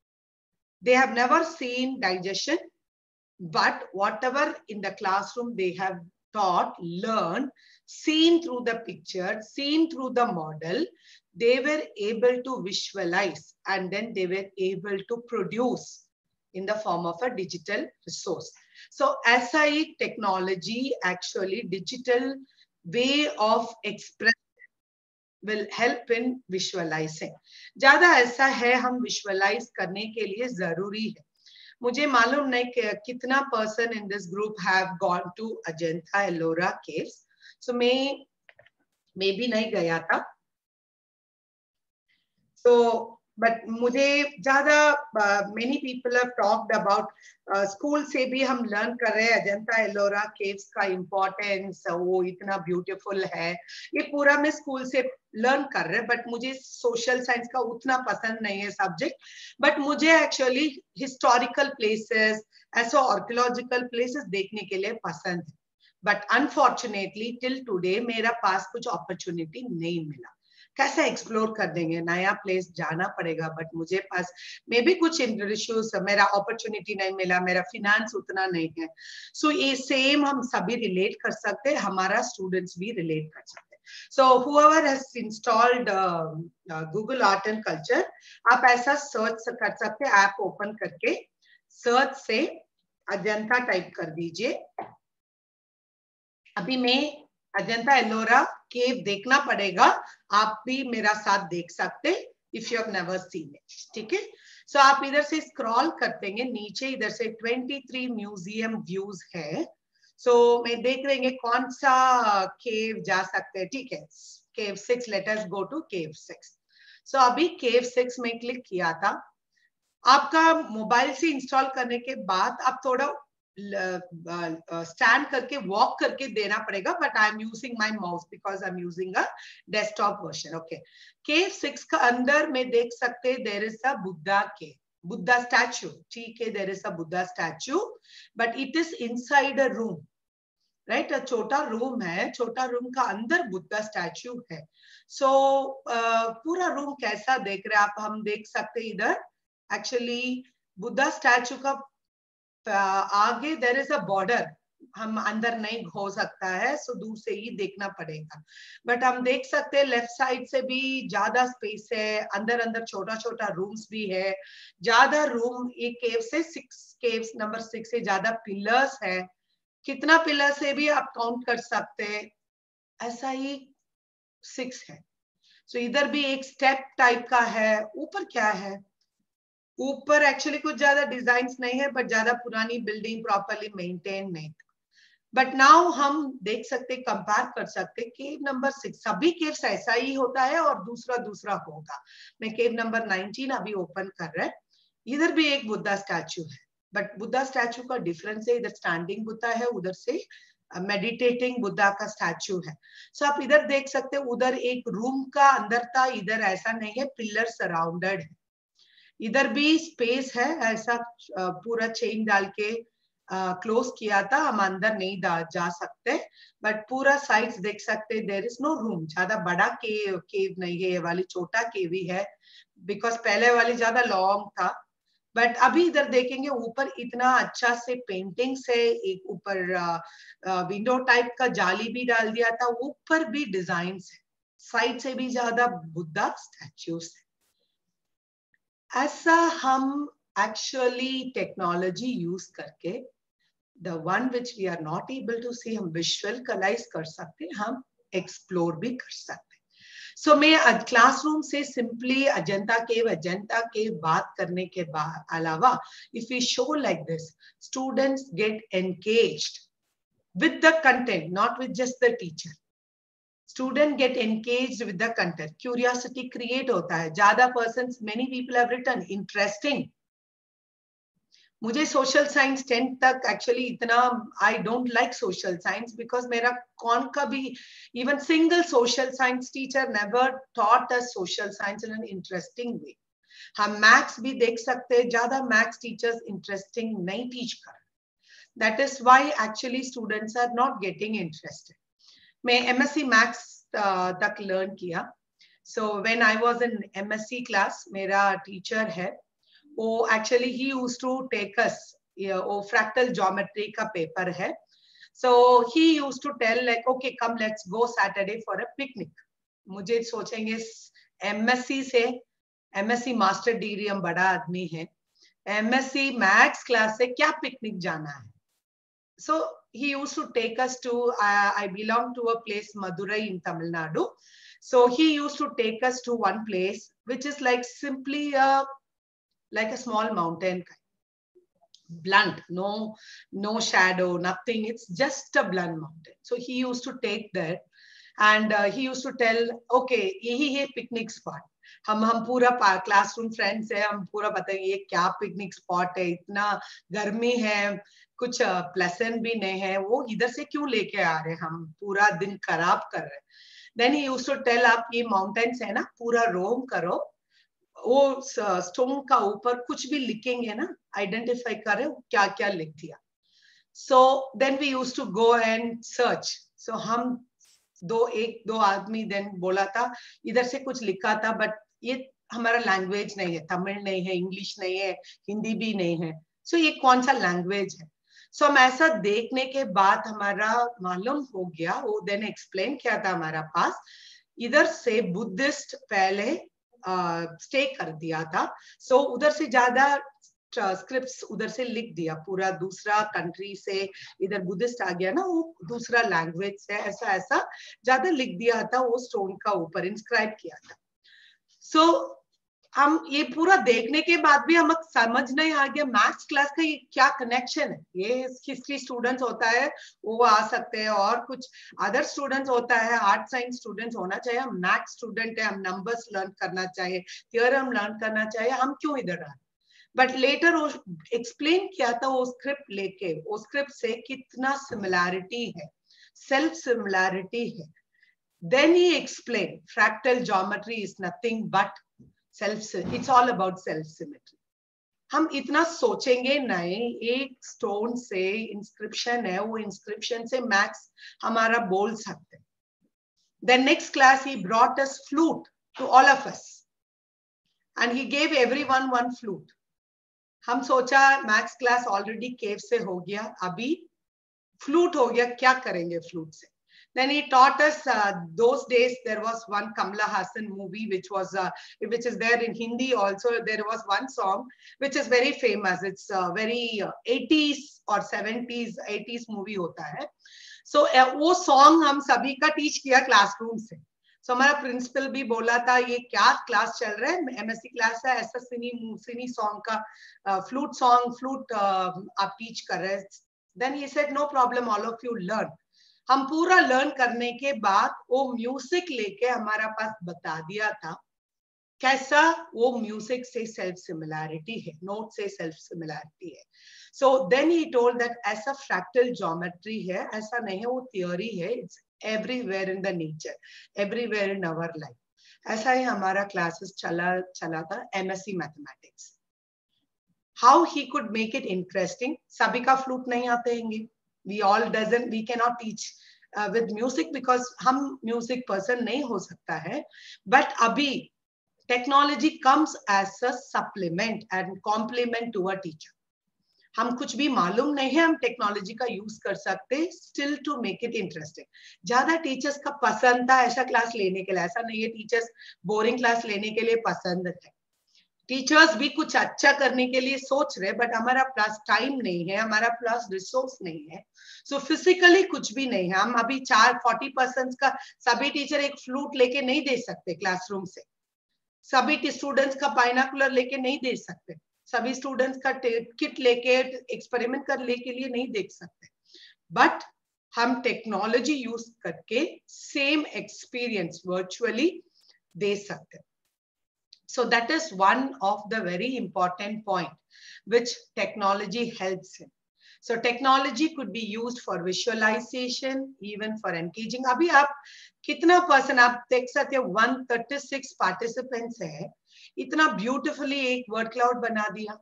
They have never seen digestion, but whatever in the classroom they have taught, learned, seen through the picture, seen through the model, they were able to visualize, and then they were able to produce in the form of a digital resource. So SI technology, actually digital way of expression will help in visualizing. ज़्यादा ऐसा है हम visualize करने के लिए ज़रूरी है. मुझे मालूम नहीं कि कितना person in this group have gone to Ajanta Ellora caves. So मैं भी नहीं गया था. So but मुझे ज़्यादा many people have talked about school से भी हम learn कर रहे हैं अजंता एलोरा caves का importance, वो इतना beautiful है, ये पूरा मैं school से learn कर रहे हैं. but मुझे social science का उतना पसंद नहीं है subject, but मुझे actually historical places, ऐसा archaeological places देखने के लिए पसंद है. but unfortunately till today मेरा पास कुछ opportunity नहीं मिला. कैसे एक्सप्लोर कर देंगे, नया प्लेस जाना पड़ेगा. बट मुझे पास मे भी कुछ इश्यूज, मेरा अपॉर्चुनिटी नहीं मिला, मेरा फिनेंस उतना नहीं है. सो ये सेम हम सभी रिलेट कर सकते हैं, हमारा स्टूडेंट्स भी रिलेट कर सकते हैं. सो whoever has installed Google Art and Culture, आप ऐसा सर्च कर सकते हैं. ऐप ओपन करके सर्च से अजंता टाइप कर दीजिए. अभी मैं अजंता एलोरा केव देखना पड़ेगा, आप भी मेरा साथ देख सकते if you have never seen it. ठीक है. सो आप इधर से स्क्रॉल करते हैं नीचे, इधर से 23 म्यूजियम व्यूज है. सो मैं देख रहे कौन सा केव जा सकते हैं. ठीक है, केव 6, लेट अस गो टू केव 6. सो अभी केव 6 में क्लिक किया था. आपका मोबाइल से इंस्टॉल करने के बाद आप थोड़ा स्टैंड करके वॉक करके देना पड़ेगा. But I am using my mouse because I am using a desktop version. Okay, cave 6 का अंदर में देख सकते हैं देयर इज अ बुद्धा के बुद्धा स्टैचू. ठीक है, there is a Buddha statue, but it is inside a room, right. छोटा रूम है, छोटा रूम का अंदर बुद्धा स्टैचू है. सो पूरा रूम कैसा देख रहे आप, हम देख सकते हैं इधर एक्चुअली बुद्धा स्टैचू का आगे देयर इज अ बॉर्डर, हम अंदर नहीं हो सकता है, सो दूर से ही देखना पड़ेगा. बट हम देख सकते हैं लेफ्ट साइड से भी ज्यादा स्पेस है, अंदर अंदर छोटा छोटा रूम्स भी है, ज्यादा रूम. एक केव से 6 केव्स नंबर 6 से ज्यादा पिलर्स है. कितना पिलर से भी आप काउंट कर सकते हैं, ऐसा ही 6 है. सो इधर भी एक स्टेप टाइप का है. ऊपर क्या है, ऊपर एक्चुअली कुछ ज्यादा डिजाइन नहीं है, बट ज्यादा पुरानी बिल्डिंग प्रॉपरली मेंटेन नहीं था. बट नाउ हम देख सकते, कंपेयर कर सकते, केव नंबर 6 सभी केव्स ऐसा ही होता है और दूसरा होगा। मैं केव नंबर 19 अभी ओपन कर रहा है। इधर भी एक बुद्धा स्टैचू है, बट बुद्धा स्टैचू का डिफरेंस है, इधर स्टैंडिंग बुद्धा है, उधर से मेडिटेटिंग बुद्धा का स्टैचू है। सो आप इधर देख सकते हो, उधर एक रूम का अंदर था, इधर ऐसा नहीं है, पिलर सराउंडेड है। इधर भी स्पेस है, ऐसा पूरा चेन डाल के क्लोज किया था, हम अंदर नहीं जा सकते, बट पूरा साइड्स देख सकते, देयर इज नो रूम। ज्यादा बड़ा केव नहीं है, ये वाली छोटा केव ही है, बिकॉज पहले वाली ज्यादा लॉन्ग था। बट अभी इधर देखेंगे, ऊपर इतना अच्छा से पेंटिंग्स है, एक ऊपर विंडो टाइप का जाली भी डाल दिया था, ऊपर भी डिजाइन है, साइड से भी ज्यादा बुद्धा स्टैच्यूज है। ऐसा हम एक्चुअली टेक्नोलॉजी यूज करके the one which we are not able to see, हम विजुअलाइज कर सकते, हम एक्सप्लोर भी कर सकते। सो मैं क्लासरूम से सिंपली अजंता केव बात करने के अलावा, if we show like this, students get engaged with the content, not with just the teacher. Student get engaged with the content, curiosity create होता है, ज्यादा persons, many people have written interesting। मुझे social science 10th तक actually इतना I don't like social science, because मेरा कौन का भी even single social science teacher never taught us social science in an interesting way. हम मैथ्स भी देख सकते हैं, ज्यादा मैथ्स टीचर्स इंटरेस्टिंग नहीं टीच कर, that is why actually students are not getting interested. मैं एमएससी मैथ्स तक लर्न किया। So when I was in MSc class, मेरा टीचर है, वो actually he used to take us, वो फ्रैक्टल ज्योमेट्री का पेपर है, so he used to tell like okay come let's go Saturday for a picnic. मुझे सोचेंगे MSc से, MSc master degree, हम बड़ा आदमी है, एमएससी मैथ्स क्लास से क्या पिकनिक जाना है। सो he used to take us to I belong to a place Madurai in Tamil Nadu, so he used to take us to one place which is like simply like a small mountain, blunt, no shadow, nothing, it's just a blunt mountain. So he used to take that and he used to tell okay यही है picnic spot. हम पूरा classroom friends है, हम पूरा बताएंगे ये क्या पिकनिक स्पॉट है, इतना गर्मी है, कुछ प्लेसेंट भी नहीं है, वो इधर से क्यों लेके आ रहे, हम पूरा दिन खराब कर रहे। Then he used to tell, आप ये माउंटेन्स है ना, पूरा रोम करो, वो स्टोन का ऊपर कुछ भी लिखेंगे ना, आइडेंटिफाई करे क्या क्या लिख दिया। So then we used to go and search. So हम एक दो आदमी देन बोला था इधर से कुछ लिखा था, बट ये हमारा लैंग्वेज नहीं है, तमिल नहीं है, इंग्लिश नहीं है, हिंदी भी नहीं है, सो ये कौन सा लैंग्वेज है। सो हम ऐसा देखने के बाद हमारा मालूम हो गया, वो देन एक्सप्लेन किया था हमारा पास, इधर से बुद्धिस्ट पहले स्टे कर दिया था, सो उधर से ज्यादा स्क्रिप्ट्स उधर से लिख दिया, पूरा दूसरा कंट्री से इधर बुद्धिस्ट आ गया ना, वो दूसरा लैंग्वेज से ऐसा ऐसा ज्यादा लिख दिया था, वो स्टोन का ऊपर इंस्क्राइब किया था। सो हम ये पूरा देखने के बाद भी हमें समझ नहीं आ गया मैथ्स क्लास का ये क्या कनेक्शन है। ये हिस्ट्री स्टूडेंट्स होता है वो आ सकते हैं, और कुछ अदर स्टूडेंट्स होता है, आर्ट साइंस स्टूडेंट्स होना चाहिए, हम मैथ्स स्टूडेंट है, हम नंबर्स लर्न करना चाहिए, थ्योरम लर्न करना चाहिए, हम क्यों इधर आए। बट लेटर वो एक्सप्लेन किया था, वो स्क्रिप्ट लेके, वो स्क्रिप्ट से कितना सिमिलैरिटी है, सेल्फ सिमिलैरिटी है। Then he explain fractal geometry is nothing but self, it's all about self symmetry. हम इतना सोचेंगे नहीं, एक स्टोन से इंस्क्रिप्शन है, वो इंस्क्रिप्शन से मैथ्स हमारा बोल सकते। Then next class he brought us flute to all of us and he gave everyone one flute. हम सोचा मैथ्स क्लास ऑलरेडी केव से हो गया, अभी फ्लूट हो गया, क्या करेंगे फ्लूट से। Then he taught us those days there was one Kamala Hassan movie which is there in Hindi also. There was one song which is very famous. It's very 80s or 70s 80s movie होता है। So वो song हम सभी का teach किया classroom से। So हमारा principal भी बोला था ये क्या क्लास चल रहा है, एमएससी क्लास है, ऐसा सिनी सॉन्ग का फ्लूट आप टीच कर रहे हैं। Then he said, no problem, all of you learn. हम पूरा लर्न करने के बाद वो म्यूजिक लेके हमारा पास बता दिया था कैसा वो म्यूजिक से सेल्फ सिमिलैरिटी है, नोट से सेल्फ सिमिलैरिटी है. So then he told that ऐसा फ्रैक्टल ज्योमेट्री है, ऐसा नहीं है, वो थियोरी है. It's everywhere in the nature, everywhere in our life. ऐसा ही हमारा क्लासेस चला था MSc mathematics. How he could make it interesting. सभी का फ्लूट नहीं आते हैं, we cannot teach with music because हम म्यूजिक पर्सन नहीं हो सकता है. बट अभी technology comes as a supplement and complement to a teacher. हम कुछ भी मालूम नहीं है, हम टेक्नोलॉजी का यूज कर सकते still to make it interesting. ज्यादा टीचर्स का पसंद था ऐसा क्लास लेने के लिए. ऐसा नहीं है टीचर्स बोरिंग क्लास लेने के लिए पसंद है. टीचर्स भी कुछ अच्छा करने के लिए सोच रहे, बट हमारा प्लस टाइम नहीं है, हमारा प्लस रिसोर्स नहीं है. सो फिजिकली कुछ भी नहीं है. हम अभी 40% का सभी टीचर एक फ्लूट लेके नहीं दे सकते क्लासरूम से. सभी स्टूडेंट्स का बाइनोकुलर लेके नहीं दे सकते. सभी स्टूडेंट्स का किट लेके एक्सपेरिमेंट करने के लिए नहीं देख सकते. बट हम टेक्नोलॉजी यूज करके सेम एक्सपीरियंस वर्चुअली दे सकते. So that is one of the very important point which technology helps in. So technology could be used for visualization, even for engaging. अभी आप कितना पर्सन आप देख सकते हैं, 136 पार्टिसिपेंट्स है, इतना ब्यूटिफुली एक वर्ड क्लाउड बना दिया.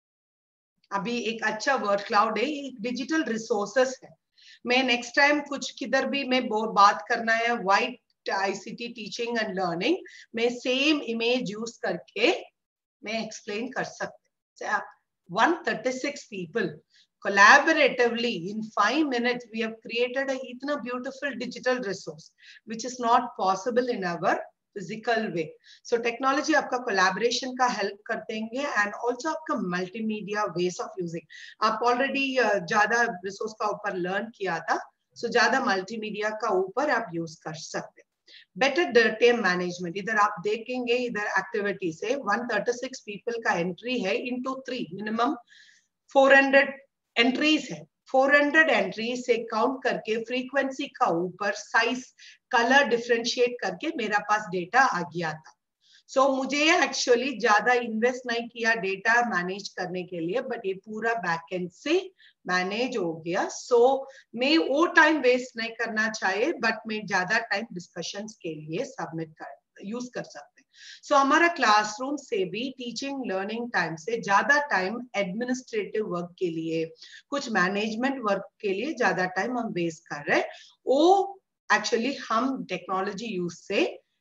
अभी एक अच्छा वर्ड क्लाउड है, एक डिजिटल रिसोर्सेस है. मैं नेक्स्ट टाइम कुछ किधर भी मैं बात करना है वाइट ICT टीचिंग एंड लर्निंग में सेम इमेज यूज करके मैं एक्सप्लेन कर सकते. 136 people collaboratively in 5 minutes we have created a itna beautiful digital resource which is not possible in our physical way. So technology आपका collaboration का help कर देंगे and also आपका multimedia ways of using. आप already ज्यादा resource का ऊपर learn किया था, so ज्यादा multimedia का ऊपर आप use कर सकते. Better time management. इधर आप देखेंगे, इधर एक्टिविटी से 136 पीपल का एंट्री है इनटू 3, मिनिमम 400 एंट्रीज है. 400 एंट्री से काउंट करके फ्रीक्वेंसी का ऊपर साइज कलर डिफरेंशिएट करके मेरा पास डेटा आ गया था. सो मुझे एक्चुअली ज्यादा इन्वेस्ट नहीं किया डेटा मैनेज करने के लिए, बट ये पूरा बैकएंड से मैनेज हो गया. सो मैं वो टाइम वेस्ट नहीं करना चाहिए, बट मैं ज्यादा टाइम डिस्कशंस के लिए यूज कर सकते हैं. सो हमारा क्लासरूम से भी टीचिंग लर्निंग टाइम से ज्यादा टाइम एडमिनिस्ट्रेटिव वर्क के लिए, कुछ मैनेजमेंट वर्क के लिए ज्यादा टाइम हम वेस्ट कर रहे हैं. वो एक्चुअली हम टेक्नोलॉजी यूज से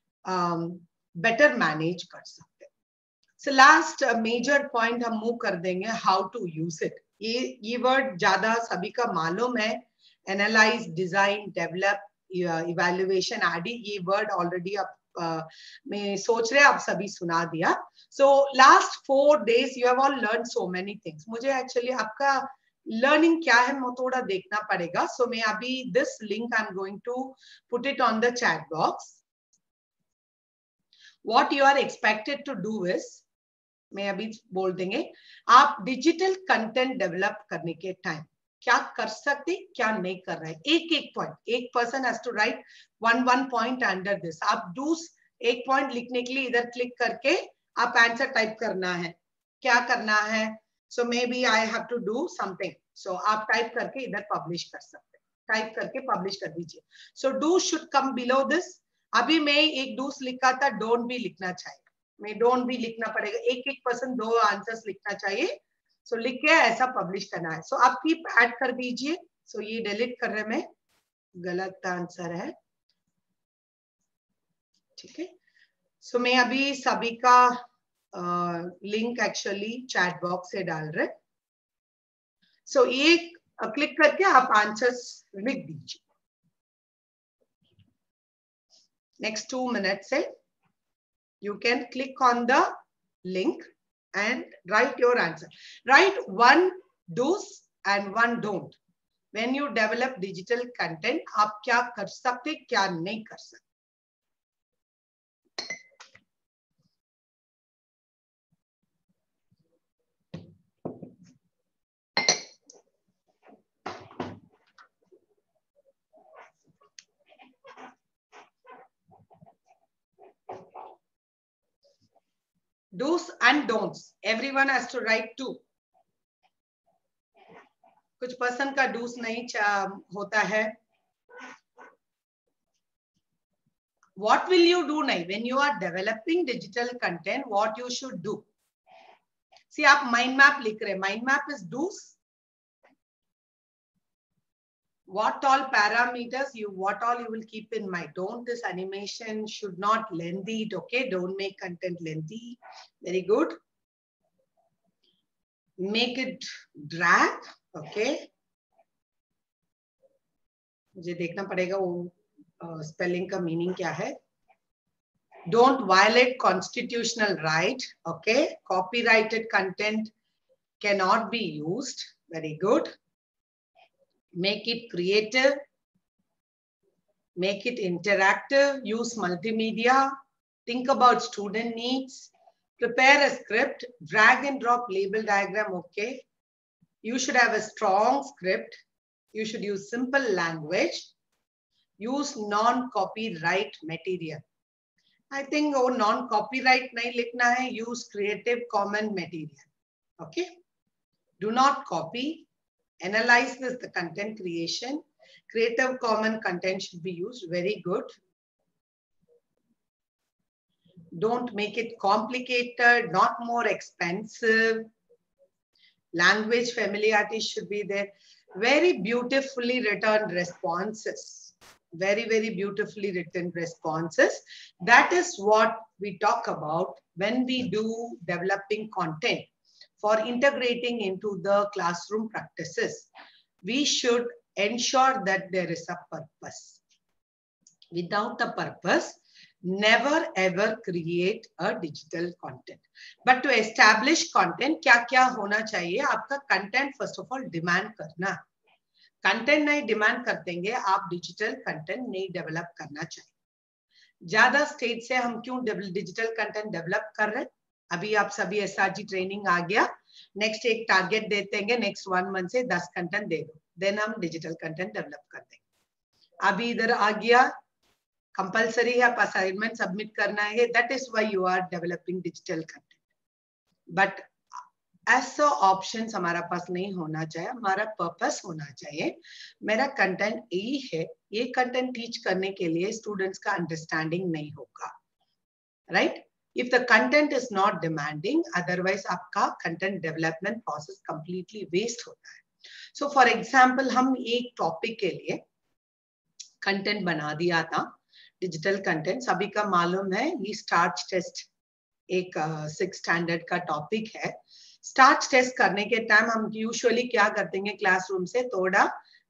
बेटर मैनेज कर सकते हैं. सो लास्ट मेजर पॉइंट हम मूव कर देंगे, हाउ टू यूज इट. ये वर्ड ज्यादा सभी का मालूम है, एनालाइज, डिजाइन, डेवलप, इवैल्यूएशन, आदि. ये वर्ड ऑलरेडी आप मैं सोच रहे आप सभी सुना दिया. So last 4 days you have all learn so many things. मुझे एक्चुअली आपका लर्निंग क्या है वो थोड़ा देखना पड़ेगा. सो मैं अभी this link I am going to put it on the chat box. What you are expected to do is, मैं अभी बोल देंगे, आप डिजिटल कंटेंट डेवलप करने के टाइम क्या कर सकते, क्या नहीं कर रहे. एक पॉइंट, एक person has to write one point under this. आप डूस एक पॉइंट लिखने के लिए इधर क्लिक करके आप आंसर टाइप करना है, क्या करना है. So maybe I have to do something. So आप टाइप करके इधर पब्लिश कर सकते हैं, टाइप करके पब्लिश कर दीजिए. So do should come below this. अभी मैं एक डूस लिखा था, डोंट भी लिखना चाहिए. मैं डोंट भी लिखना पड़ेगा. एक पर्सन 2 आंसर्स लिखना चाहिए. सो लिख के ऐसा पब्लिश करना है. सो आप कीप ऐड कर दीजिए. सो ये डिलीट कर रहे में गलत आंसर है, ठीक है. सो मैं अभी सभी का लिंक एक्चुअली चैट बॉक्स से डाल रहे. सो एक क्लिक करके आप आंसर्स लिख दीजिए. Next 2 minutes, you can click on the link and write your answer. Write 1 do's and 1 don't. When you develop digital content, आप क्या कर सकते, क्या नहीं कर सकते. Do's and don'ts. Everyone has to write 2. कुछ पर्सन का do's नहीं होता है. What will you do now when you are developing digital content? What you should do? See, आप mind map लिख रहे. Mind map is do's. What all parameters what all you will keep in mind? Don't, this animation should not lengthy it, okay? Don't make content lengthy. Very good. Make it drag, okay? मुझे देखना पड़ेगा वो spelling का meaning क्या है. Don't violate constitutional right, okay? Copyrighted content cannot be used. Very good. Make it creative, make it interactive, use multimedia, think about student needs, prepare a script, drag and drop label diagram, okay. You should have a strong script. You should use simple language. Use non-copyright material. I think वो non-copyright नहीं लिखना है. Use Creative Commons material, okay. Do not copy. Analyze the content creation. Creative Commons content should be used. Very good. Don't make it complicated, not more expensive. Language familiarity should be there. Very beautifully written responses. Very, very beautifully written responses. That is what we talk about when we do developing content. For integrating into the classroom practices, we should ensure that there is a purpose. Without a purpose, never ever create a digital content. But to establish content, क्या होना चाहिए? आपका content first of all demand करना. Content नहीं demand करतेंगे, आप digital content नहीं develop करना चाहिए. ज़्यादा stage से हम क्यों digital content develop कर रहे हैं? अभी आप सभी SRG ट्रेनिंग आ गया. नेक्स्ट एक टारगेट देते हैं, नेक्स्ट 1 मंथ से 10 कंटेंट दे दो, देन हम डिजिटल कंटेंट डेवलप कर देंगे. अभी इधर आ गया, कंपलसरी है, आप असाइनमेंट सबमिट करना है. That is why you are developing digital content. But ऐसा ऑप्शन हमारा पास नहीं होना चाहिए. हमारा पर्पस होना चाहिए. मेरा कंटेंट यही है, ये कंटेंट टीच करने के लिए स्टूडेंट्स का अंडरस्टैंडिंग नहीं होगा, right? If the content is not demanding, otherwise आपका content development process completely waste होता है. So for example, हम एक topic के लिए content बना दिया था, digital content. सभी का मालूम है, ये starch test एक 6th standard का topic है. starch test करने के time हम usually क्या करते हैं, classroom से थोड़ा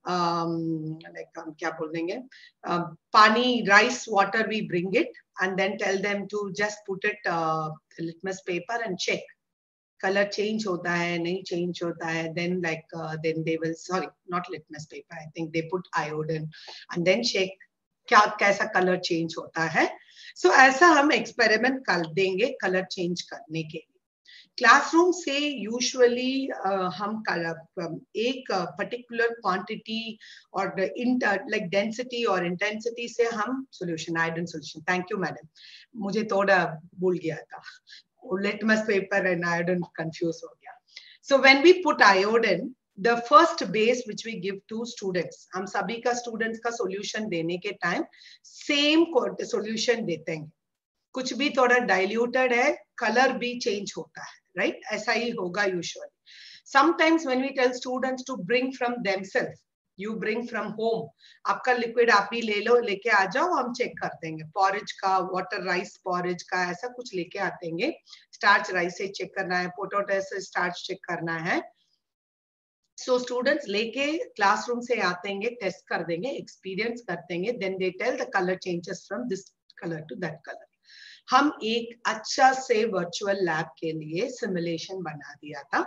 like हम क्या बोल देंगे, पानी, rice water we bring it and then tell them to just put it litmus paper and check color change होता है नहीं change होता है. Then like then they will, sorry, not litmus paper, I think they put iodine and then check क्या कैसा color change होता है. So ऐसा हम experiment कर देंगे color change करने के लिए. क्लासरूम से यूजुअली हम एक पर्टिकुलर क्वांटिटी और लाइक डेंसिटी और इंटेंसिटी से हम solution, iodine solution. Thank you madam, मुझे थोड़ा भूल गया था, litmus paper and iodine confuse हो गया. So when we put iodine, the first base which we give to students, हम सभी का स्टूडेंट्स का सॉल्यूशन देने के टाइम सेम सॉल्यूशन देते हैं. कुछ भी थोड़ा डाइल्यूटेड है, कलर भी चेंज होता है, राइट? ऐसा ही होगा usually. Sometimes when we tell students to bring from themselves, you bring from home, आपका लिक्विड आप ही ले लो, लेके आ जाओ, हम चेक कर देंगे. पॉरेज का, वाटर राइस पॉरेज का, ऐसा कुछ लेके आते हैं. स्टार्च राइस से चेक करना है, पोटैटो से स्टार्च चेक करना है. सो स्टूडेंट्स लेके क्लासरूम से आते हैं, टेस्ट कर देंगे, एक्सपीरियंस करते हैं, then they tell the colour changes from this colour to that colour. हम एक अच्छा से वर्चुअल लैब के लिए सिमुलेशन बना दिया था.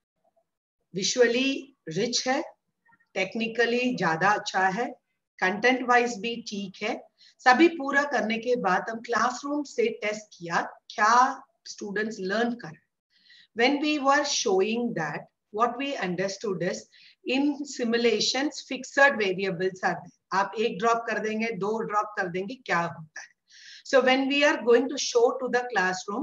विजुअली रिच है, टेक्निकली ज्यादा अच्छा है, कंटेंट वाइज भी ठीक है. सभी पूरा करने के बाद हम क्लासरूम से टेस्ट किया क्या स्टूडेंट्स लर्न कर. When we were showing that, what we understood is in simulations fixed variables are there. आप एक ड्रॉप कर देंगे, 2 ड्रॉप कर देंगे, क्या होता है. So when we are going to show to the classroom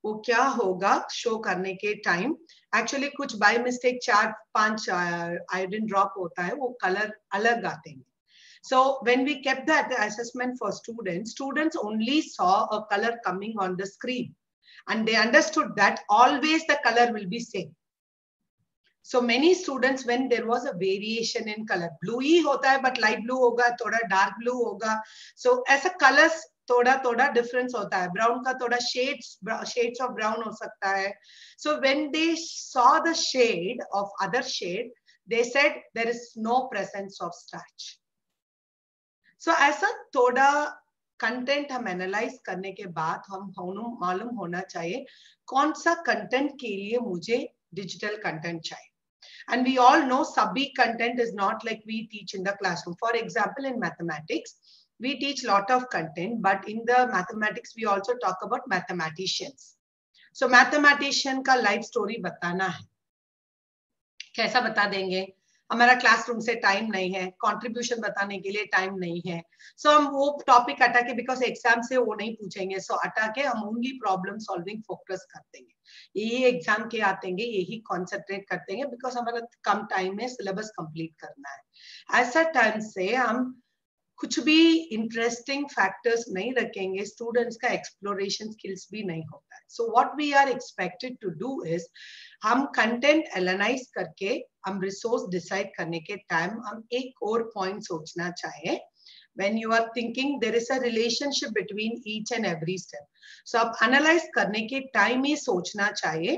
वो क्या होगा शो करने के टाइम, एक्चुअली कुछ बाय मिस्टेक 4-5 आयोडीन ड्रॉप होता है, वो कलर अलग आते हैं. So when we kept that assessment for students, students only saw a color coming on the screen and they understood that always the color will be same. So many students, when there was a variation in color, blue ही होता है but light blue होगा, थोड़ा dark blue होगा, so ऐसा colors थोड़ा difference होता है, brown का थोड़ा shades of brown हो सकता है. So when they saw the shade of other shade, they said there is no presence of starch. So ऐसा थोड़ा कंटेंट हम एनालाइज करने के बाद हम मालूम होना चाहिए कौन सा कंटेंट के लिए मुझे डिजिटल कंटेंट चाहिए. And we all know सभी content is not like we teach in the classroom. For example, in mathematics, we teach lot of content, but in the mathematics, we also talk about mathematicians. So mathematician का life story बताना है. कैसा बता देंगे? हमारा classroom से time नहीं है, कंट्रीब्यूशन बताने के लिए टाइम नहीं है, सो हम वो टॉपिक हटा के, बिकॉज एग्जाम से वो नहीं पूछेंगे, सो हटा के हम ओनली प्रॉब्लम सॉल्विंग फोकस करते हैं. यही एग्जाम के आतेंगे, यही कॉन्सेंट्रेट करते हैं, बिकॉज हमारा कम टाइम में सिलेबस कंप्लीट करना है. ऐसा टाइम से हम कुछ भी इंटरेस्टिंग फैक्टर्स नहीं रखेंगे, स्टूडेंट्स का एक्सप्लोरेशन स्किल्स भी नहीं होता है. So what we are expected to do is, हम कंटेंट एनालाइज करके हम रिसोर्स डिसाइड करने के टाइम हम एक और पॉइंट सोचना चाहिए. When you are thinking, there is a relationship between each and every step. So आप एनालाइज करने के टाइम ही सोचना चाहिए,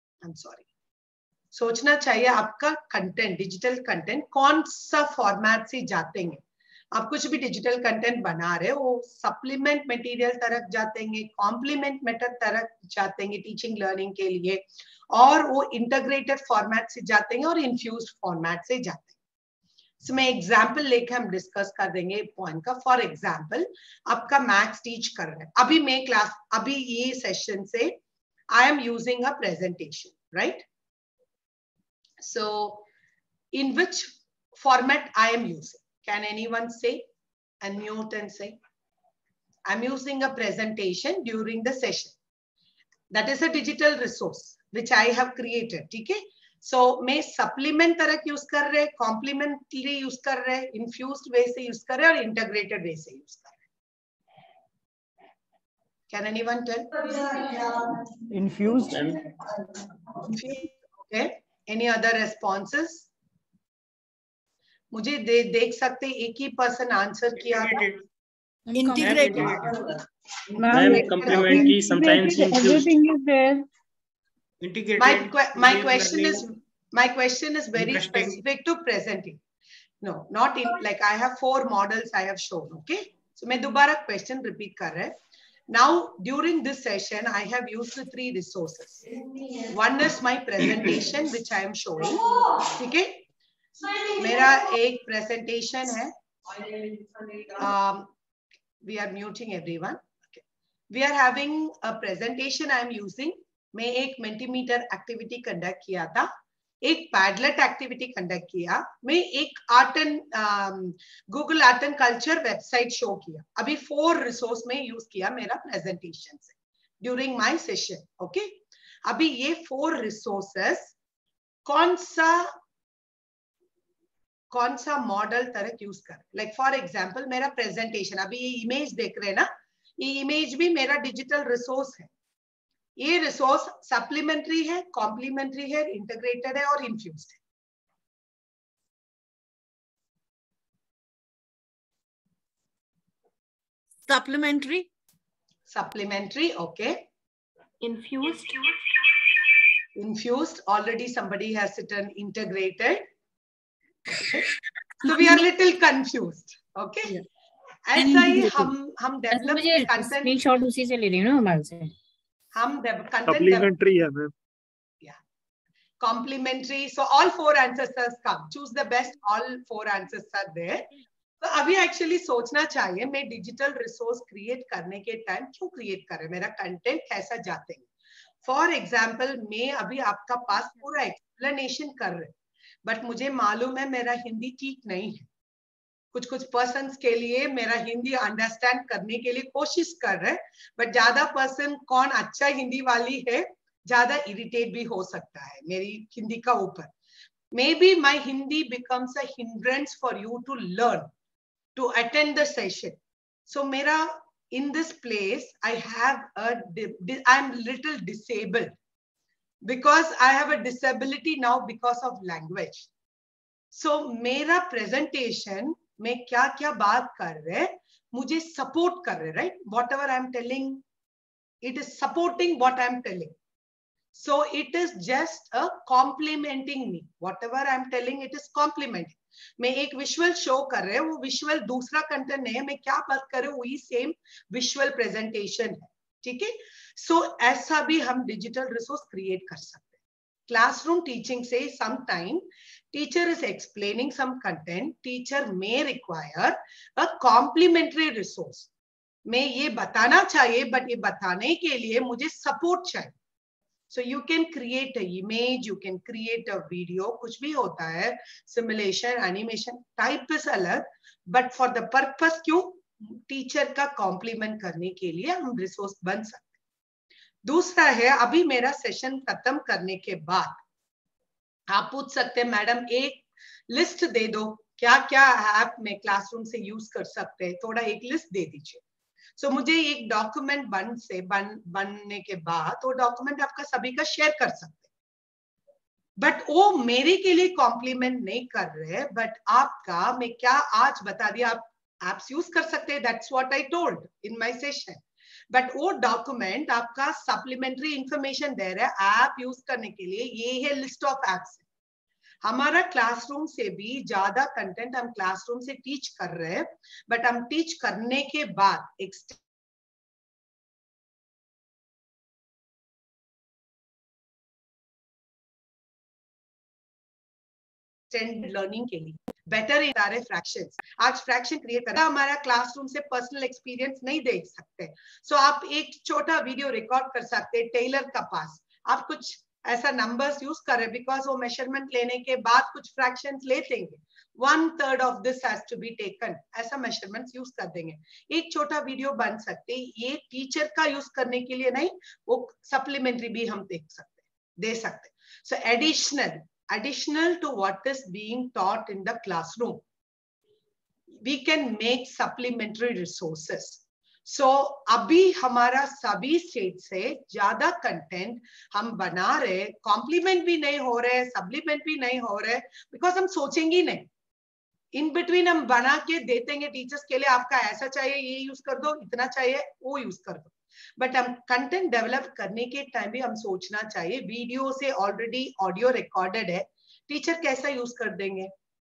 सोचना चाहिए आपका कंटेंट, डिजिटल कंटेंट कौन सा फॉर्मेट से जाते हैं. आप कुछ भी डिजिटल कंटेंट बना रहे हो, वो सप्लीमेंट मटेरियल तरफ जाते हैं, कॉम्प्लीमेंट मेथड तरफ जाते हैं टीचिंग लर्निंग के लिए, और वो इंटीग्रेटेड फॉर्मेट से जाते हैं और इन्फ्यूज्ड फॉर्मेट से जाते हैं. So, मैं एग्जाम्पल लेके हम डिस्कस कर देंगे पॉइंट का. फॉर एग्जाम्पल, आपका मैथ्स टीच कर रहे हैं, अभी मैं क्लास, अभी ये सेशन से I am using a presentation, right? So in which format I am using? Can anyone say? Unmute and say. I'm using a presentation during the session. That is a digital resource which I have created. ठीक है? So मैं supplement तरह use कर रहे, complementary use कर रहे, infused way से use कर रहे और integrated way से use कर रहे. Can anyone tell? Infused. Okay. Any other responses? मुझे देख सकते एक ही पर्सन आंसर किया. Integrated. Ma'am, complementary, sometimes everything is there. Integrated. My question is very specific to presenting. No, not in, like I have 4 models I have shown. Okay, so मैं दोबारा question repeat कर रहा है. Now during this session I have used 3 resources. One is my presentation which I am showing. ठीक है, मेरा एक presentation है. We are muting everyone. Okay. We are having a presentation I am using. मैं एक Mentimeter एक्टिविटी कंडक्ट किया था, एक पैडलेट एक्टिविटी कंडक्ट किया, मैं एक art and Google art and culture website show किया. अभी 4 रिसोर्स में यूज किया मेरा प्रेजेंटेशन से ड्यूरिंग माय सेशन. ओके, अभी ये 4 रिसोर्सेस कौन सा मॉडल तरह यूज कर. लाइक फॉर एग्जांपल, मेरा प्रेजेंटेशन, अभी ये इमेज देख रहे हैं ना, ये इमेज भी मेरा डिजिटल रिसोर्स है. ये रिसोर्स सप्लीमेंट्री है, कॉम्प्लीमेंट्री है, इंटीग्रेटेड है और इन्फ्यूज्ड है. Supplementary. Okay. Infused. Already somebody has written integrated. Okay. So we are little confused. Okay. ऐसा ही हम डेवलप कंटेंट, स्क्रीनशॉट उसी से ले रही हूँ ना मोबाइल से. हम सप्लीमेंट्री है ma'am. Complementary. So all 4 answers have come. Choose the best. All 4 answers are there. तो अभी एक्चुअली सोचना चाहिए, मैं डिजिटल रिसोर्स क्रिएट करने के टाइम क्यों क्रिएट कर रहे, मेरा कंटेंट कैसा जाते हैं. फॉर एग्जाम्पल, मैं अभी आपका पास पूरा एक्सप्लेनेशन कर रहे, बट मुझे मालूम है मेरा हिंदी ठीक नहीं है, कुछ कुछ पर्सन्स के लिए मेरा हिंदी अंडरस्टैंड करने के लिए कोशिश कर रहे हैं, बट ज्यादा पर्सन कौन अच्छा हिंदी वाली है ज्यादा इरिटेट भी हो सकता है मेरी हिंदी का ऊपर. Maybe my Hindi becomes a hindrance for you to learn, to attend the session. So मेरा in this place I am little disabled because I have a disability now because of language. So मेरा presentation में क्या क्या बात कर रहे मुझे support कर रहे, right? Whatever I am telling, it is supporting what I am telling. So it is just a complimenting me. Whatever I am telling, it is complimenting. मैं एक विजुअल शो कर रहे हैं, वो विजुअल दूसरा कंटेंट है, मैं क्या बात कर रहे हूँ वही सेम विजुअल प्रेजेंटेशन है. ठीक है. सो ऐसा भी हम डिजिटल रिसोर्स क्रिएट कर सकते हैं. क्लासरूम टीचिंग से sometime teacher is explaining some content, teacher may require a complementary resource. मैं ये बताना चाहिए बट ये बताने के लिए मुझे सपोर्ट चाहिए. So you can create an image, you can create a video, कुछ भी होता है, simulation, animation, type is अलग, but for the purpose क्यों टीचर का कॉम्प्लीमेंट करने के लिए हम रिसोर्स बन सकते हैं. दूसरा है, अभी मेरा सेशन खत्म करने के बाद आप पूछ सकते हैं मैडम एक लिस्ट दे दो, क्या क्या ऐप में क्लासरूम से यूज कर सकते हैं, थोड़ा एक लिस्ट दे दीजिए. सो मुझे एक डॉक्यूमेंट बनने के बाद वो डॉक्यूमेंट आपका सभी का शेयर कर सकते हैं, बट वो मेरे के लिए कॉम्प्लीमेंट नहीं कर रहे, बट आपका मैं क्या आज बता दिया, आप एप्स यूज कर सकते हैं, that's what I told in my session. But वो डॉक्यूमेंट आपका सप्लीमेंट्री इंफॉर्मेशन दे रहा है ऐप यूज करने के लिए. ये है लिस्ट ऑफ एप्स. हमारा क्लासरूम से भी ज्यादा कंटेंट हम क्लासरूम से टीच कर रहे हैं, बट हम टीच करने के बाद एक्सटेंड लर्निंग के लिए बेटर सारे फ्रैक्शंस. आज फ्रैक्शन क्रिएट करना हमारा क्लासरूम से पर्सनल एक्सपीरियंस नहीं देख सकते, सो आप एक छोटा वीडियो रिकॉर्ड कर सकते हैं टेलर का पास. आप कुछ ऐसा नंबर्स यूज कर रहे बिकॉज वो मेजरमेंट लेने के बाद कुछ फ्रैक्शंस ले देंगे, 1/3 of this has to be taken, ऐसा मेजरमेंट्स यूज कर देंगे. एक छोटा वीडियो बन सकते, ये टीचर का यूज करने के लिए नहीं, वो सप्लीमेंट्री भी हम दे सकते. सो additional to what is being taught in the classroom, we can make supplementary resources. So अभी हमारा सभी स्टेट से ज्यादा कंटेंट हम बना रहे, कॉम्प्लीमेंट भी नहीं हो रहे, सप्लीमेंट भी नहीं हो रहे, बिकॉज हम सोचेंगे नहीं. इन बिटवीन हम बना के दे देंगे टीचर्स के लिए, आपका ऐसा चाहिए ये यूज कर दो, इतना चाहिए वो यूज कर दो. बट हम कंटेंट डेवलप करने के टाइम भी हम सोचना चाहिए, वीडियो से ऑलरेडी ऑडियो रिकॉर्डेड है, टीचर कैसा यूज कर देंगे.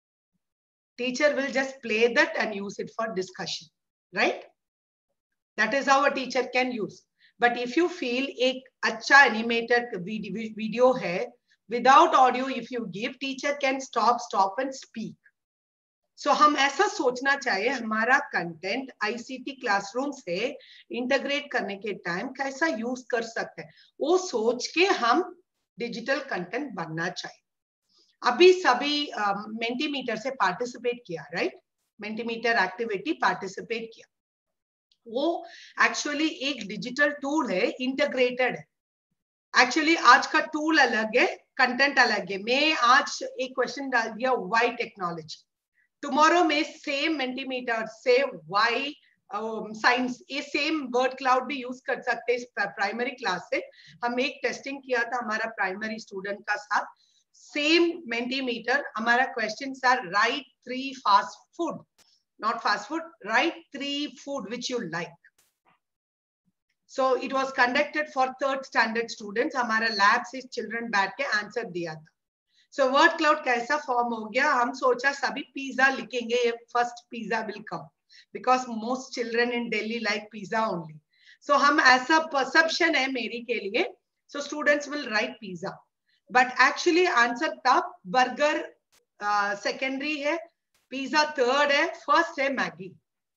Teacher will just play that and use it for discussion, right. That is how a teacher can use. But if you feel एक अच्छा animated video है, without audio if you give, teacher can stop and speak. So हम ऐसा सोचना चाहिए हमारा content ICT classroom से integrate करने के टाइम कैसा यूज कर सकते हैं, वो सोच के हम डिजिटल कंटेंट बनना चाहिए. अभी सभी मेंटीमीटर से पार्टिसिपेट किया, राइट. मेंटीमीटर एक्टिविटी पार्टिसिपेट किया, वो एक्चुअली एक डिजिटल टूल है, इंटीग्रेटेड है. एक्चुअली आज का टूल अलग है, कंटेंट अलग है. मैं आज एक क्वेश्चन डाल दिया वाई टेक्नोलॉजी, टुमारो में सेम मेंटीमीटर से वाई साइंस, ये सेम वर्ड क्लाउड भी यूज कर सकते हैं प्राइमरी क्लास से. हम एक टेस्टिंग किया था हमारा प्राइमरी स्टूडेंट का साथ, सेम मेंटीमीटर. हमारा question sir right 3 fast food, not fast food, write 3 food which you like. So it was conducted for 3rd standard students. हमारा लैब से चिल्ड्रन बैठ के आंसर दिया था. So word cloud कैसा फॉर्म हो गया, हम सोचा सभी पिज्जा लिखेंगे, first pizza will come because most children in Delhi like pizza only. So हम ऐसा perception है मेरी के लिए, so students will write pizza, but actually answer तब बर्गर सेकेंडरी है, पिज्जा थर्ड है, फर्स्ट है मैगी.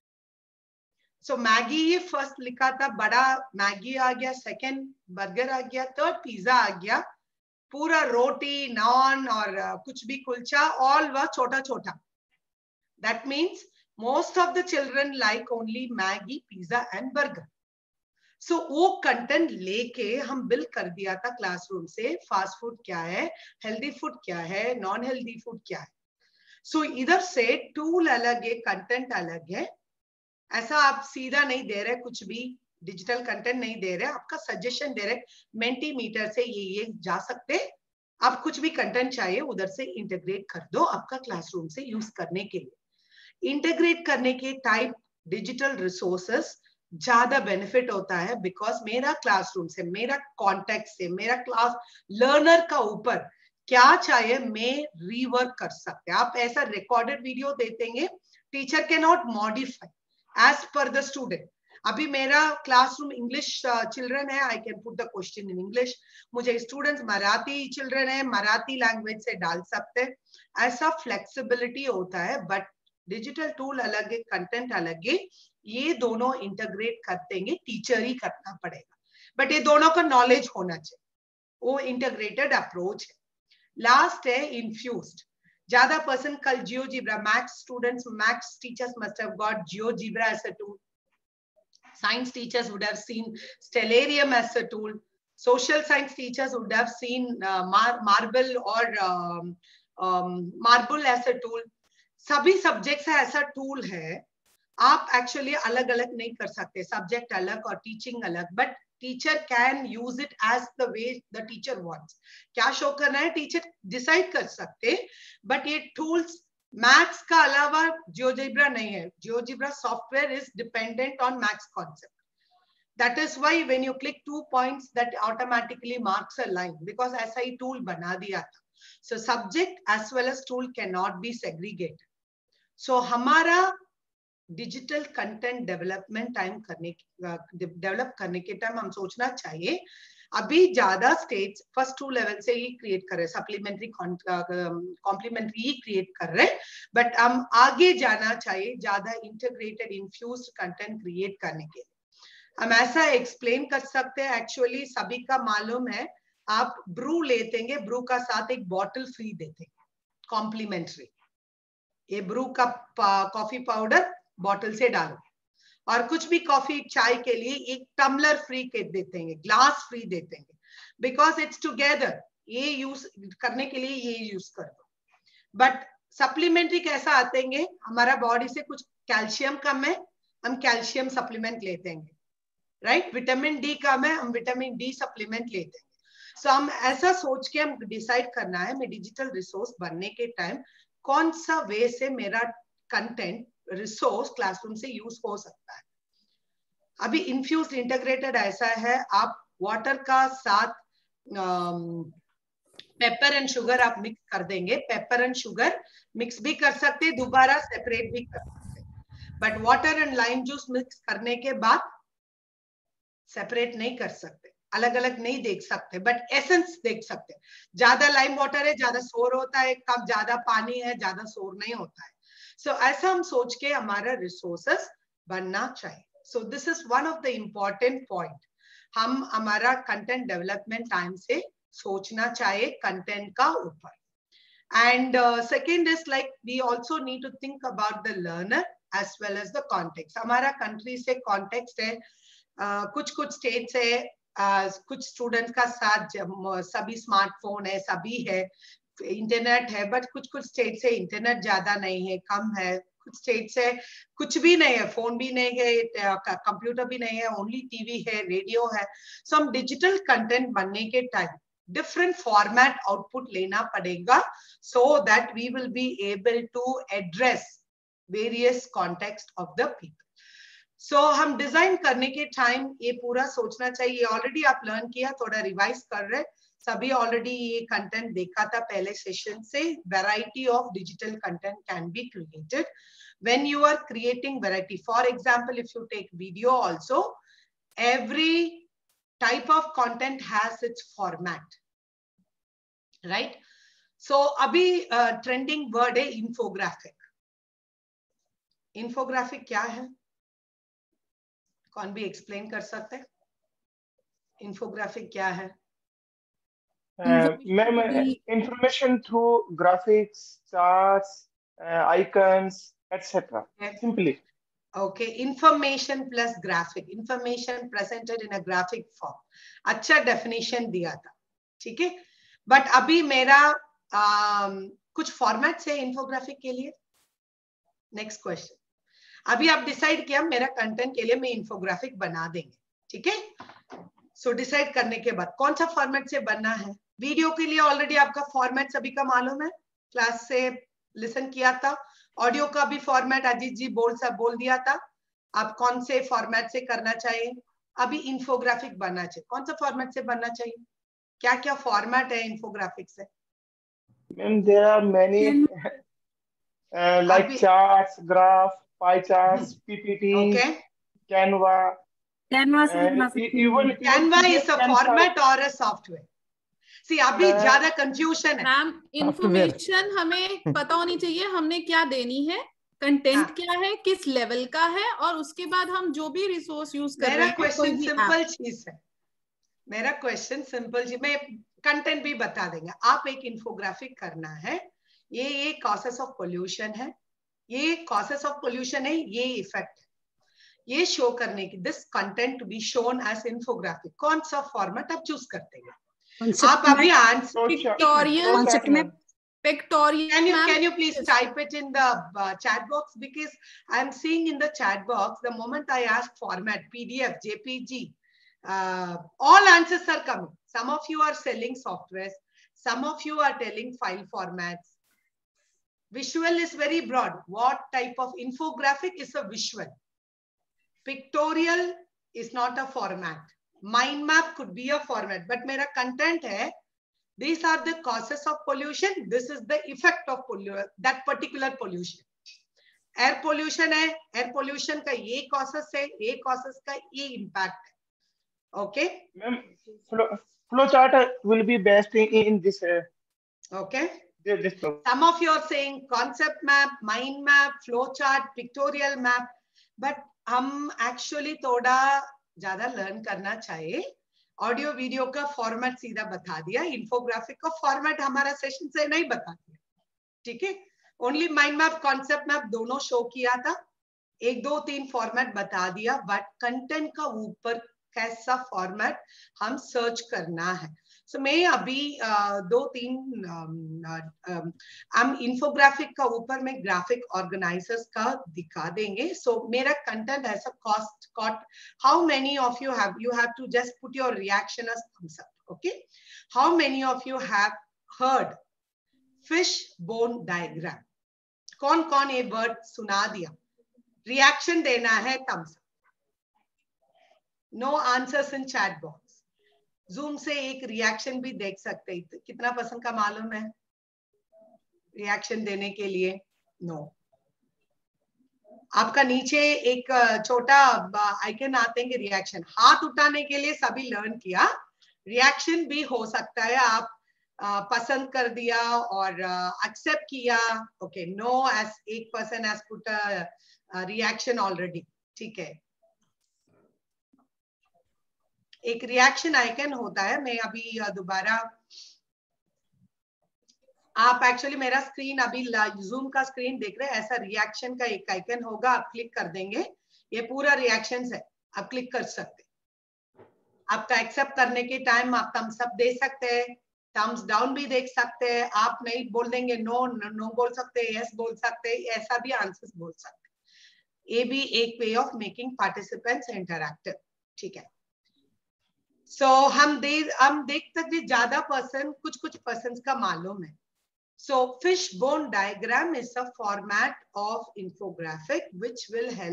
सो मैगी ये फर्स्ट लिखा था, बड़ा मैगी आ गया, सेकंड बर्गर आ गया, थर्ड पिज्जा आ गया. पूरा रोटी, नॉन और कुछ भी कुलचा, ऑल वह छोटा छोटा. That means most of the children like only Maggi, pizza and burger. So वो कंटेंट लेके हम बिल्ड कर दिया था क्लासरूम से, फास्ट फूड क्या है, हेल्दी फूड क्या है, नॉन हेल्दी फूड क्या है. सो इधर से टूल अलग है, कंटेंट अलग है. ऐसा आप सीधा नहीं दे रहे, कुछ भी डिजिटल कंटेंट नहीं दे रहे, आपका सजेशन दे रहे, मेंटीमीटर से ये जा सकते. आप कुछ भी कंटेंट चाहिए उधर से इंटीग्रेट कर दो आपका क्लासरूम से यूज करने के लिए. इंटीग्रेट करने के टाइप डिजिटल रिसोर्सेस ज्यादा बेनिफिट होता है, बिकॉज मेरा क्लासरूम से, मेरा कॉन्टेक्ट से, मेरा क्लास लर्नर का ऊपर क्या चाहिए मैं रीवर्क कर सकते. आप ऐसा रिकॉर्डेड वीडियो देते, teacher can not modify as per the student. अभी मेरा क्लासरूम इंग्लिश चिल्ड्रन है, I can put the question in English. मुझे स्टूडेंट्स मराठी चिल्ड्रन है, मराठी लैंग्वेज से डाल सकते हैं. ऐसा फ्लेक्सिबिलिटी होता है. बट डिजिटल टूल अलग है, कंटेंट अलग है. ये दोनों इंटीग्रेट कर देंगे, टीचर ही करना पड़ेगा. बट ये दोनों का नॉलेज होना चाहिए, वो इंटीग्रेटेड अप्रोच है. लास्ट है इन्फ्यूज्ड. ज्यादा पर्सन कल GeoGebra, maths students, maths teachers must have got GeoGebra as a tool. Science teachers would have seen Stellarium as a tool. Social science teachers would have seen Marble or Marble as a tool. सभी subjects है ऐसा tool है. आप actually अलग अलग नहीं कर सकते, सब्जेक्ट अलग और टीचिंग अलग, but teacher can use it as the way the teacher wants. क्या शो करना है टीचर डिसाइड कर सकते. बट ये टूल्स मैथ्स का अलावा जियोजिब्रा नहीं है. GeoGebra software is dependent on maths concept. That is why when you click 2 points, that automatically marks a line, because ऐसा ही टूल बना दिया था. So subject as well as tool cannot be segregated. So हमारा digital content development develop करने के time हम सोचना चाहिए, अभी ज्यादा स्टेट्स फर्स्ट 2 लेवल से ही क्रिएट कर रहे, सप्लीमेंट्री कॉम्प्लीमेंट्री ही क्रिएट कर रहे. बट हम आगे जाना चाहिए ज्यादा इंटीग्रेटेड इन्फ्यूज्ड कंटेंट क्रिएट करने के लिए. हम ऐसा एक्सप्लेन कर सकते हैं, एक्चुअली सभी का मालूम है, आप ब्रू लेते हैं, ब्रू का साथ एक बॉटल फ्री देते हैं कॉम्प्लीमेंट्री. ये ब्रू का कॉफी पाउडर बॉटल से डालो, और कुछ भी कॉफी चाय के लिए एक टम्बलर फ्री के देते हैं, ग्लास फ्री देते हैं, बिकॉज इट्स टुगेदर. ये यूज करने के लिए ये यूज कर दो. बट सप्लीमेंट्री कैसा आते हैं, हमारा बॉडी से कुछ कैल्शियम कम है, हम कैल्शियम सप्लीमेंट लेते हैं, राइट. विटामिन डी कम है, हम विटामिन डी सप्लीमेंट लेते हैं. सो हम ऐसा सोच के हम डिसाइड करना है, मैं डिजिटल रिसोर्स बनने के टाइम कौन सा वे से मेरा कंटेंट रिसोर्स क्लासरूम से यूज हो सकता है. अभी इन्फ्यूज्ड इंटीग्रेटेड ऐसा है, आप वाटर का साथ पेपर एंड शुगर आप मिक्स कर देंगे. पेपर एंड शुगर मिक्स भी कर सकते, दोबारा सेपरेट भी कर सकते. But water and lime juice mix करने के बाद सेपरेट नहीं कर सकते, अलग अलग नहीं देख सकते, बट एसेंस देख सकते. ज्यादा लाइम वाटर है, ज्यादा सोर होता है, कम ज्यादा पानी है, ज्यादा सोर नहीं होता है. सो ऐसा हम सोच के हमारा रिसोर्सेस बनना चाहिए. So this is one of the important point. हम हमारा कंटेंट डेवलपमेंट टाइम से सोचना चाहिए कंटेंट का ऊपर. And second is like we also need to think about the learner as well as the context. हमारा कंट्री से कॉन्टेक्स्ट है, कुछ कुछ स्टेट्स है, कुछ स्टूडेंट्स का साथ सभी स्मार्टफोन है, सभी है, इंटरनेट है, बट कुछ कुछ स्टेट से इंटरनेट ज्यादा नहीं है, कम है. कुछ स्टेट से कुछ भी नहीं है, फोन भी नहीं है, कंप्यूटर भी नहीं है, ओनली टीवी है, रेडियो है. सो हम डिजिटल कंटेंट बनने के टाइम डिफरेंट फॉर्मेट आउटपुट लेना पड़ेगा, so that we will be able to address various context of the people. So हम डिजाइन करने के टाइम ये पूरा सोचना चाहिए. ऑलरेडी आप लर्न किया, थोड़ा रिवाइज कर रहे, सभी ऑलरेडी ये कंटेंट देखा था पहले सेशन से. Variety of digital content can be created when you are creating variety. For example, if you take video also, every type of content has its format, right? So abhi trending word है infographic. Infographic क्या है? कौन भी explain कर सकते हैं? Infographic क्या है? Ma'am, information through graphics, charts, icons, etc. Simply. Okay, information plus graphic, information presented in a graphic form. अच्छा definition दिया था, ठीक है? But अभी मेरा कुछ फॉर्मेट्स है इन्फोग्राफिक के लिए. Next question. अभी आप डिसाइड किया मेरा कंटेंट के लिए मैं इन्फोग्राफिक बना देंगे, ठीक है? सो डिसाइड करने के बाद कौन सा फॉर्मेट से बनना है. वीडियो के लिए ऑलरेडी आपका फॉर्मेट सभी का मालूम है, क्लास से लिसन किया था. ऑडियो का भी फॉर्मेट अजीत जी बोल दिया था. आप कौन से फॉर्मेट से करना चाहिए. अभी इन्फोग्राफिक बनना चाहिए, कौन सा फॉर्मेट से बनना चाहिए. क्या क्या फॉर्मेट है इन्फोग्राफिक से. Ma'am, there are many like charts, graph, pie charts, PPT, okay. Canva. Even Canva is a format or a software. See, अभी ज्यादा कंफ्यूजन है. मैम, इंफॉर्मेशन हमें पता होनी चाहिए हमने क्या देनी है, कंटेंट क्या है, किस लेवल का है, और उसके बाद हम जो भी रिसोर्स यूज कर रहे हैं. मेरा क्वेश्चन सिंपल चीज है. मेरा क्वेश्चन सिंपल चीज, मैं कंटेंट भी बता देंगे. आप एक इन्फोग्राफिक करना है, ये कॉसेस ऑफ पोल्यूशन है, ये कॉसेस ऑफ पोल्यूशन है, ये इफेक्ट है, ये शो करने की this content to be shown as infographic. कौन सा फॉर्मेट आप चूज करते हैं. आप अभी answer pictorial. Can you please type it in the chat box, because I am seeing in the chat box the moment I ask format PDF, JPG, all answers are coming. Some of you are selling softwares, some of you are telling file formats. Visual is very broad. What type of infographic is a visual? Pictorial is not a format. Mind map could be a format, but मेरा content है. These are the causes of pollution. This is the effect of that particular pollution. Air pollution है. Air pollution का ये causes है, ये causes का ये impact है. Okay. Ma'am, flow chart will be best in this. Okay. Some of you are saying concept map, mind map, flow chart, pictorial map, but हम actually थोड़ा ज्यादा learn करना चाहिए. ऑडियो वीडियो का फॉर्मेट सीधा बता दिया, इन्फोग्राफिक का फॉर्मेट हमारा सेशन से नहीं बता दिया, ठीक है. Only mind map, concept map दोनों शो किया था, 1 2 3 फॉर्मेट बता दिया, बट कंटेंट का ऊपर कैसा फॉर्मेट हम सर्च करना है. सो मैं अभी 2 3 हम इन्फोग्राफिक का ऊपर में ग्राफिक ऑर्गेनाइजर्स का दिखा देंगे. सो मेरा कंटेंट ऐसा cost how many of you have to just put your reaction as thumbs up. Okay, how many of you have heard fish bone diagram. कौन कौन ये वर्ड सुना दिया. रिएक्शन देना है, thumbs up. No answers in chat box. Zoom से एक reaction भी देख सकते हैं. कितना पसंद का मालूम है रिएक्शन देने के लिए. नो. आपका नीचे एक छोटा आइकन आते हैं रिएक्शन. हाथ उठाने के लिए सभी लर्न किया. रिएक्शन भी हो सकता है, आप पसंद कर दिया और एक्सेप्ट किया. ओके, नो एज एक person has put a reaction already, ठीक है. एक रिएक्शन आइकन होता है. मैं अभी दोबारा, आप एक्चुअली मेरा स्क्रीन अभी जूम का स्क्रीन देख रहे हैं, ऐसा रिएक्शन का एक आइकन होगा, आप क्लिक कर देंगे, ये पूरा रिएक्शंस है, आप क्लिक कर सकते हैं. आपका एक्सेप्ट करने के टाइम आप थम्स अप दे सकते हैं, थम्स डाउन भी देख सकते हैं. आप नहीं बोल देंगे नो नो बोल सकते हैं, यस बोल सकते हैं, ऐसा भी आंसर्स बोल सकते हैं. ये भी एक way of making participants interactive, ठीक है. सो हम देख सकते हैं ज्यादा पर्सन, कुछ पर्सन का मालूम है. So fishbone diagram is a format of infographic which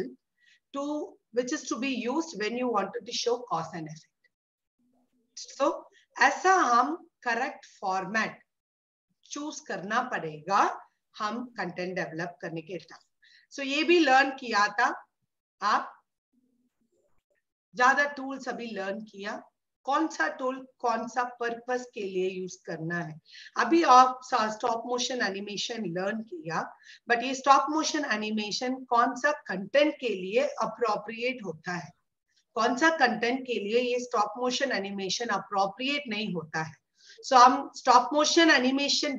is to be used when you wanted to show cause and effect. So ऐसा हम correct format choose करना पड़ेगा हम content develop करने के टाइम. So ये भी learn किया था. आप ज्यादा tools अभी learn किया. कौन सा टूल कौन सा पर्पस के लिए यूज करना है. अभी आप स्टॉप मोशन एनिमेशन लर्न किया, बट ये स्टॉप मोशन एनिमेशन कौन सा कंटेंट के लिए अप्रोप्रिएट होता है, कौन सा कंटेंट के लिए ये स्टॉप मोशन एनिमेशन अप्रोप्रिएट नहीं होता है. सो हम स्टॉप मोशन एनिमेशन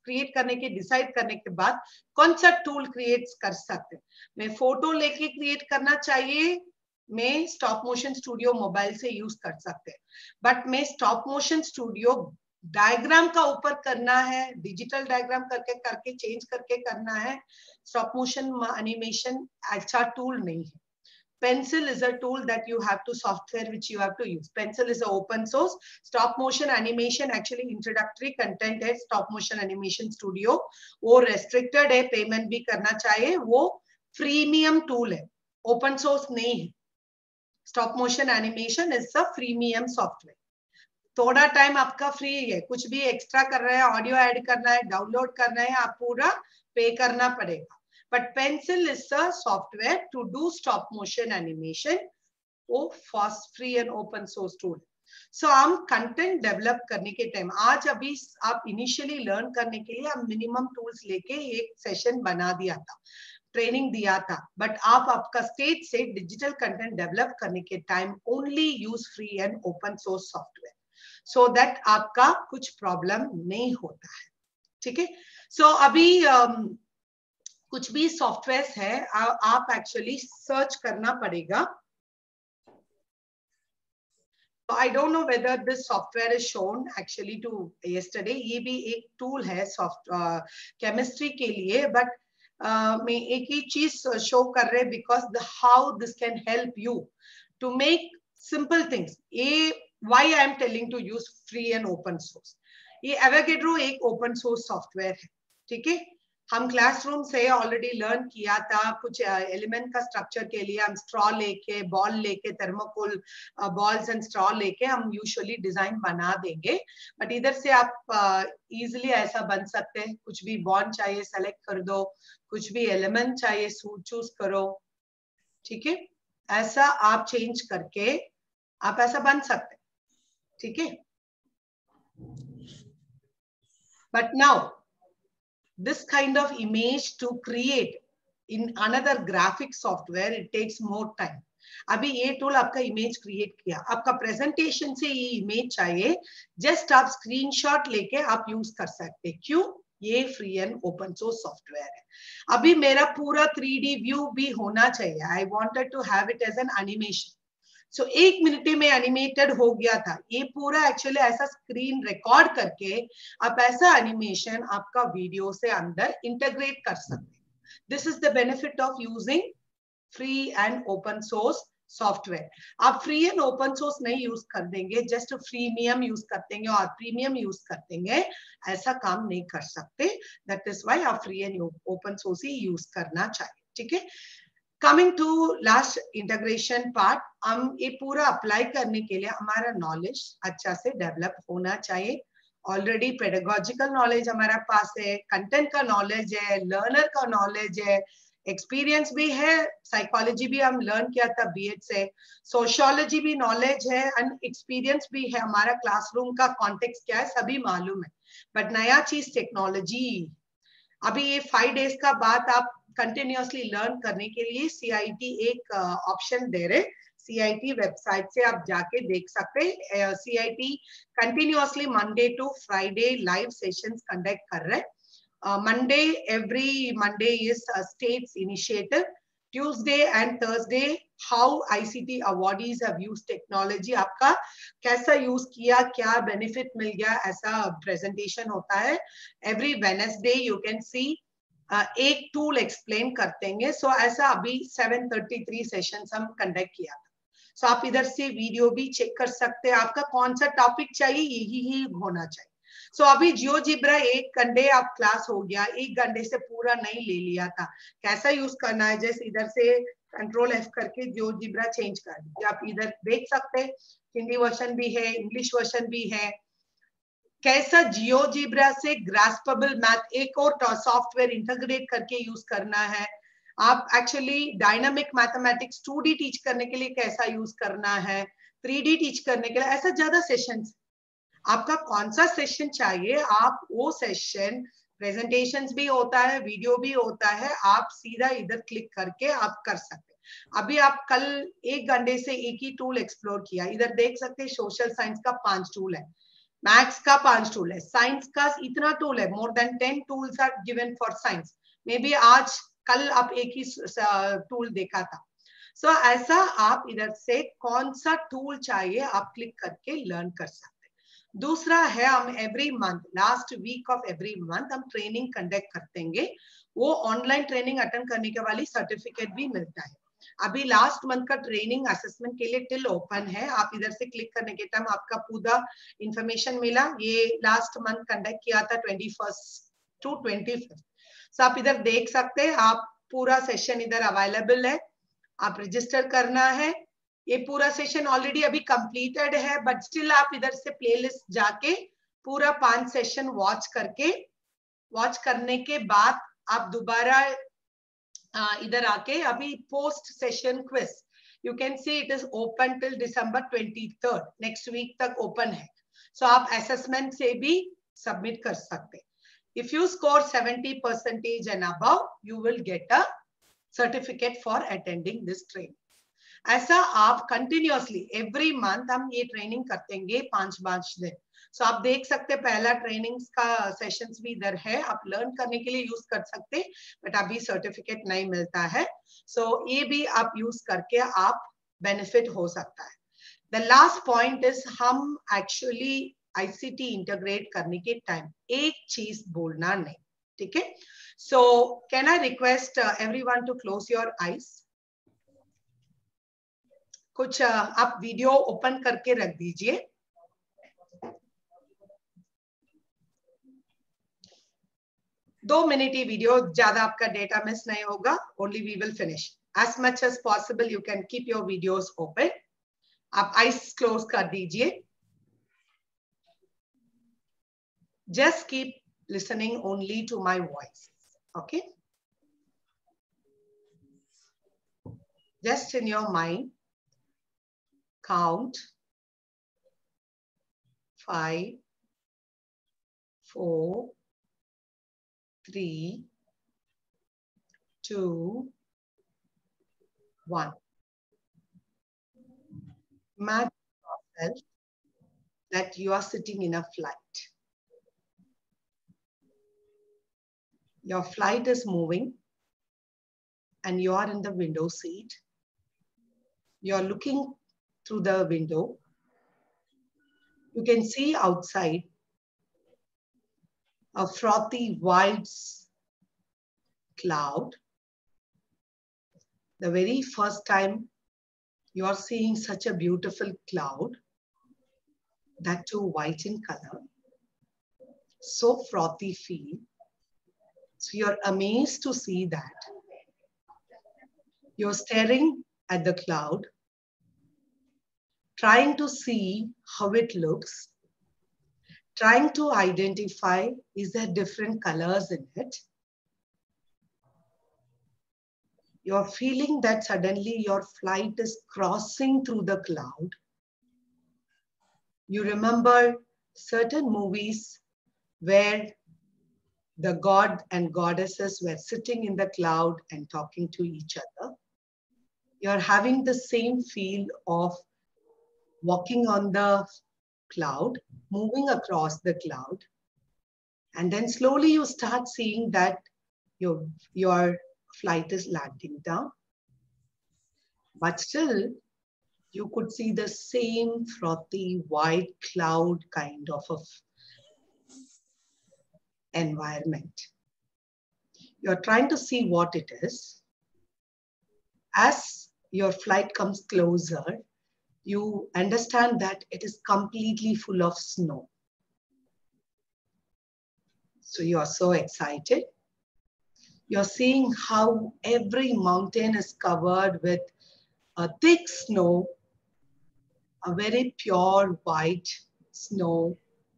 क्रिएट करने के डिसाइड करने के बाद कौन सा टूल क्रिएट कर सकते हैं। मैं फोटो लेके क्रिएट करना चाहिए, मैं स्टॉप मोशन स्टूडियो मोबाइल से यूज कर सकते हैं, बट मैं स्टॉप मोशन स्टूडियो डायग्राम का ऊपर करना है, डिजिटल डायग्राम करके करके चेंज करके करना है। स्टॉप मोशन एनिमेशन अच्छा टूल नहीं है। Pencil is a tool that you have to software which you have to use. Pencil is an open source. Stop motion animation actually introductory content है stop motion animation studio. वो restricted है, payment भी करना चाहिए, वो freemium tool है, open source नहीं है. Stop motion animation is a freemium software. थोड़ा टाइम आपका फ्री है, कुछ भी एक्स्ट्रा कर रहे हैं, ऑडियो ऐड करना है, डाउनलोड करना है, आप पूरा पे करना पड़ेगा. But Pencil is a software to do stop motion animation. वो fast free and open source tool. So हम content develop करने के टाइम, आज अभी आप initially learn करने के लिए हम minimum tools लेके एक session बना दिया था, ट्रेनिंग दिया था, बट आप आपका स्टेट से डिजिटल कंटेंट डेवलप करने के time only use free and open source software, so that आपका कुछ प्रॉब्लम नहीं होता है. ठीक है. सो अभी कुछ भी सॉफ्टवेयर है, आप एक्चुअली सर्च करना पड़ेगा. I don't know whether this software is shown actually to yesterday. ये भी एक टूल है केमिस्ट्री के लिए, बट मैं एक ही चीज शो कर रहे because the how this can help you to make simple things. ये why I am telling to use free and open source. ये Avogadro एक open source software है. ठीक है. हम क्लासरूम से ऑलरेडी लर्न किया था, कुछ एलिमेंट का स्ट्रक्चर के लिए हम स्ट्रॉ लेके, बॉल लेके, थर्मोकोल बॉल्स एंड स्ट्रॉ लेके हम यूजुअली डिजाइन बना देंगे, बट इधर से आप इजीली ऐसा बन सकते हैं. कुछ भी बॉन्ड चाहिए सेलेक्ट कर दो, कुछ भी एलिमेंट चाहिए चूज करो. ठीक है. ऐसा आप चेंज करके आप ऐसा बन सकते हैं. ठीक है. But now this kind of image to create in another graphic software, it takes more time. अभी ये टूल आपका इमेज क्रिएट किया, आपका प्रेजेंटेशन से ये इमेज चाहिए, जस्ट आप स्क्रीनशॉट लेके आप यूज कर सकते. क्यों? ये free and open source software है. अभी मेरा पूरा 3D व्यू भी होना चाहिए. I wanted to have it as an animation. So 1 minute में एनिमेटेड हो गया था. ये पूरा एक्चुअली ऐसा स्क्रीन रिकॉर्ड करके आप ऐसा एनिमेशन आपका वीडियो से अंदर इंटीग्रेट कर सकते हैं. This is the benefit of using free and open source software. आप फ्री एंड ओपन सोर्स नहीं यूज कर देंगे, जस्ट फ्रीमियम यूज कर देंगे और प्रीमियम यूज कर देंगे, ऐसा काम नहीं कर सकते. दैट इज व्हाई आप फ्री एंड ओपन सोर्स ही यूज करना चाहिए. ठीक है. Coming to last integration part, हम ये पूरा अप्लाई करने के लिए हमारा नॉलेज अच्छा से डेवलप होना चाहिए. ऑलरेडी पेडागोजिकल नॉलेज हमारे पास है, कंटेंट का नॉलेज है, लर्नर का नॉलेज है, एक्सपीरियंस भी है, साइकोलॉजी भी हम लर्न किया था बीएड से, सोशियोलॉजी भी नॉलेज है एंड एक्सपीरियंस भी है. हमारा क्लासरूम का कॉन्टेक्स्ट क्या है सभी मालूम है, बट नया चीज टेक्नोलॉजी. अभी ये 5 डेज का बाद आप कंटिन्यूअसली लर्न करने के लिए CIT एक ऑप्शन दे रहे. CIT वेबसाइट से आप जाके देख सकते हैं. CIT continuously Monday to Friday live sessions conduct कर रहे. Monday every Monday is states initiative. Tuesday and Thursday how ICT awardees have used technology, आपका कैसा यूज किया, क्या बेनिफिट मिल गया, ऐसा प्रेजेंटेशन होता है. Every Wednesday you can see एक टूल एक्सप्लेन करते हैं. सो ऐसा अभी 733 सेशंस हम कंडक्ट किया था. सो आप इधर से वीडियो भी चेक कर सकते हैं. आपका कौन सा टॉपिक चाहिए यही ही होना चाहिए. सो अभी जियोजिब्रा 1 घंटे आप क्लास हो गया, 1 घंटे से पूरा नहीं ले लिया था. कैसा यूज करना है, जैसे इधर से Ctrl+F करके जियोजिब्रा चेंज कर दीजिए. आप इधर देख सकते हैं हिंदी वर्जन भी है, इंग्लिश वर्जन भी है. कैसा जियोजिब्रा से ग्रास्पेबल मैथ एक और सॉफ्टवेयर इंटीग्रेट करके यूज करना है. आप actually dynamic mathematics 2D teach करने के लिए कैसा यूज करना है, 3D टीच करने के लिए, ऐसा ज्यादा सेशंस. आपका कौन सा सेशन चाहिए, आप वो सेशन, प्रेजेंटेशंस भी होता है, वीडियो भी होता है, आप सीधा इधर क्लिक करके आप कर सकते हैं. अभी आप कल 1 घंटे से एक ही टूल एक्सप्लोर किया. इधर देख सकते हैं सोशल साइंस का 5 टूल है. मैथ्स का 5 टूल है, साइंस का इतना टूल है, more than 10 tools are given for science. Maybe आज कल आप एक ही टूल देखा था। सो ऐसा आप इधर से कौन सा टूल चाहिए आप क्लिक करके लर्न कर सकते हैं। दूसरा है हम every month, last week of every month हम ट्रेनिंग कंडक्ट करते हैं। वो ऑनलाइन ट्रेनिंग अटेंड करने के वाली सर्टिफिकेट भी मिलता है। अभी लास्ट मंथ का ट्रेनिंग असेसमेंट के लिए टिल ओपन है। आप इधर से क्लिक करने के टाइम आपका पूरा इंफॉर्मेशन मिला। ये लास्ट मंथ कंडक्ट किया था 21 to 25। सो आप इधर देख सकते हैं, आप पूरा सेशन इधर अवेलेबल है, आप रजिस्टर करना है। ये पूरा सेशन ऑलरेडी अभी कंप्लीटेड है, बट स्टिल आप इधर से प्लेलिस्ट जाके पूरा 5 सेशन वॉच करने के बाद आप दोबारा इधर आके अभी post session quiz, you can see it is open till December 23rd, next week तक ओपन है। सो आप असेसमेंट से भी सबमिट कर सकते हैं। If you score 70% and above, you will get a certificate for attending this training. ऐसा आप continuously every month हम ये ट्रेनिंग करते हैं 5 दिन। सो आप देख सकते हैं पहला ट्रेनिंग का सेशंस भी इधर है, आप लर्न करने के लिए यूज कर सकते हैं, बट अभी सर्टिफिकेट नहीं मिलता है। सो ये भी आप यूज करके आप बेनिफिट हो सकता है। द लास्ट पॉइंट इज हम एक्चुअली आईसीटी इंटीग्रेट करने के टाइम एक चीज बोलना नहीं, ठीक है। So can I request everyone to close your eyes. कुछ आप वीडियो ओपन करके रख दीजिए। दो मिनट ही वीडियो, ज्यादा आपका डेटा मिस नहीं होगा। Only we will finish as much as possible. You can keep your videos open. आप आईज क्लोज कर दीजिए। Just keep listening only to my voice, okay? Just in your mind, count 5, 4, 3, 2, 1. Imagine yourself that you are sitting in a flight. Your flight is moving and you are in the window seat. You are looking through the window. You can see outside a frothy white cloud. The very first time you are seeing such a beautiful cloud, that too white in color, so frothy feel. So you're amazed to see that. You're staring at the cloud, trying to see how it looks, trying to identify, is there different colors in it? You're feeling that suddenly your flight is crossing through the cloud. You remember certain movies where the god and goddesses were sitting in the cloud and talking to each other. You're having the same feel of walking on the cloud, moving across the cloud, and then slowly you start seeing that your flight is landing down. But still, you could see the same frothy white cloud kind of environment. You're trying to see what it is. As your flight comes closer, you understand that it is completely full of snow. So you are so excited. You're seeing how every mountain is covered with a thick snow, a very pure white snow.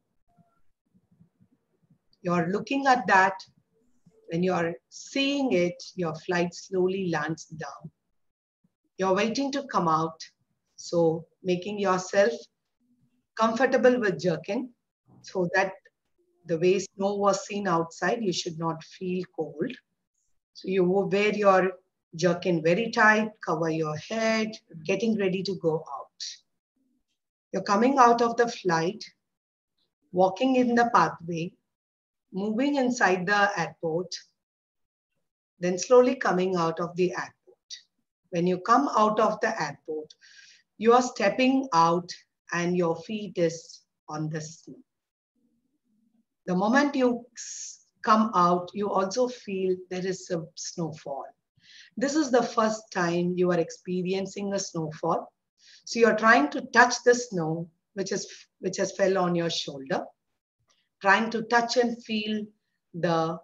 You're looking at that. When you're seeing it, your flight slowly lands down. You're waiting to come out. So making yourself comfortable with jerkin so that the way snow was seen outside, you should not feel cold. So you wear your jerkin very tight, cover your head, getting ready to go out. You're coming out of the flight. walking in the pathway, moving inside the airport, then slowly coming out of the airport. When you come out of the airport, you are stepping out and your feet is on the snow. The moment you come out, you also feel there is a snowfall. This is the first time you are experiencing a snowfall. So you are trying to touch the snow, which has fell on your shoulder, trying to touch and feel the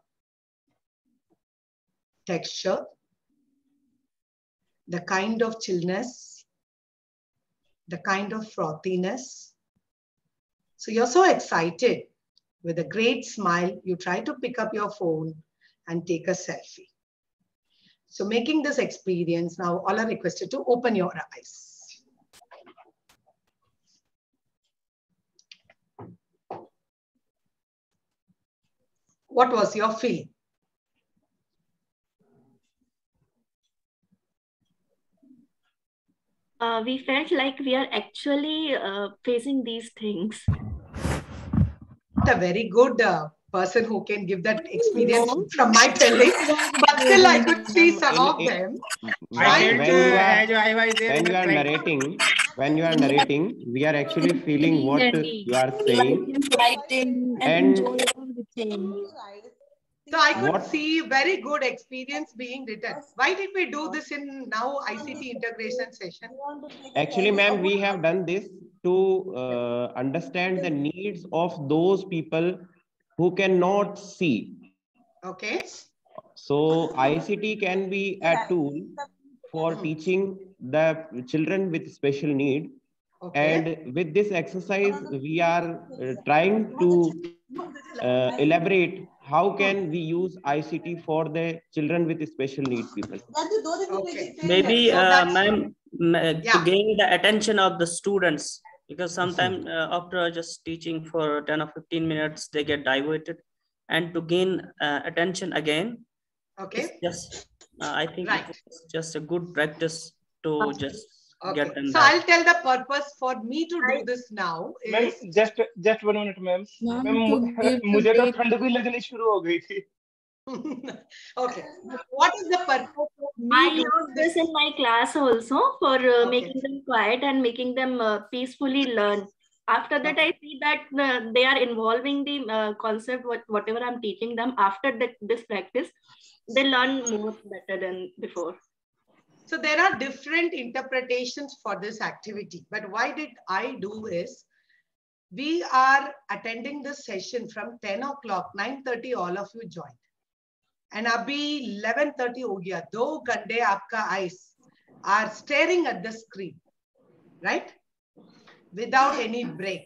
texture, the kind of chillness, the kind of frothiness. So you're so excited. With a great smile, you try to pick up your phone and take a selfie. So making this experience, now all are requested to open your eyes. What was your feeling? We felt like we are actually facing these things. A very good person who can give that experience from my telling, but still I could see some of them. When you are narrating, we are actually feeling what you are saying. And so I could see very good experience being written. Why did we do this in now ICT integration session? Actually, ma'am, we have done this to understand the needs of those people who cannot see. Okay. So ICT can be a tool for teaching the children with special need. Okay. And with this exercise, we are trying to elaborate how can we use ICT for the children with special needs people. Okay. Maybe, ma'am, to gain the attention of the students, because sometimes after just teaching for 10 or 15 minutes, they get diverted, and to gain attention again. Okay. Just, I think it's just a good practice to just get them. So I'll tell the purpose for me to do this now is just 1 minute, ma'am. मुझे तो ठंड भी लगनी शुरू हो गई थी. Okay. What is the purpose of me? I use this in my class also for making them quiet and making them peacefully learn. After that, I see that they are involving the concept, whatever I'm teaching them. After this practice, they learn more better than before. So there are different interpretations for this activity. But why did I do is, we are attending this session from 10 o'clock, 9:30, all of you joined. And abhi 11:30 ho gaya. 2 घंटे आपका eyes are staring at the screen, right? Without any break.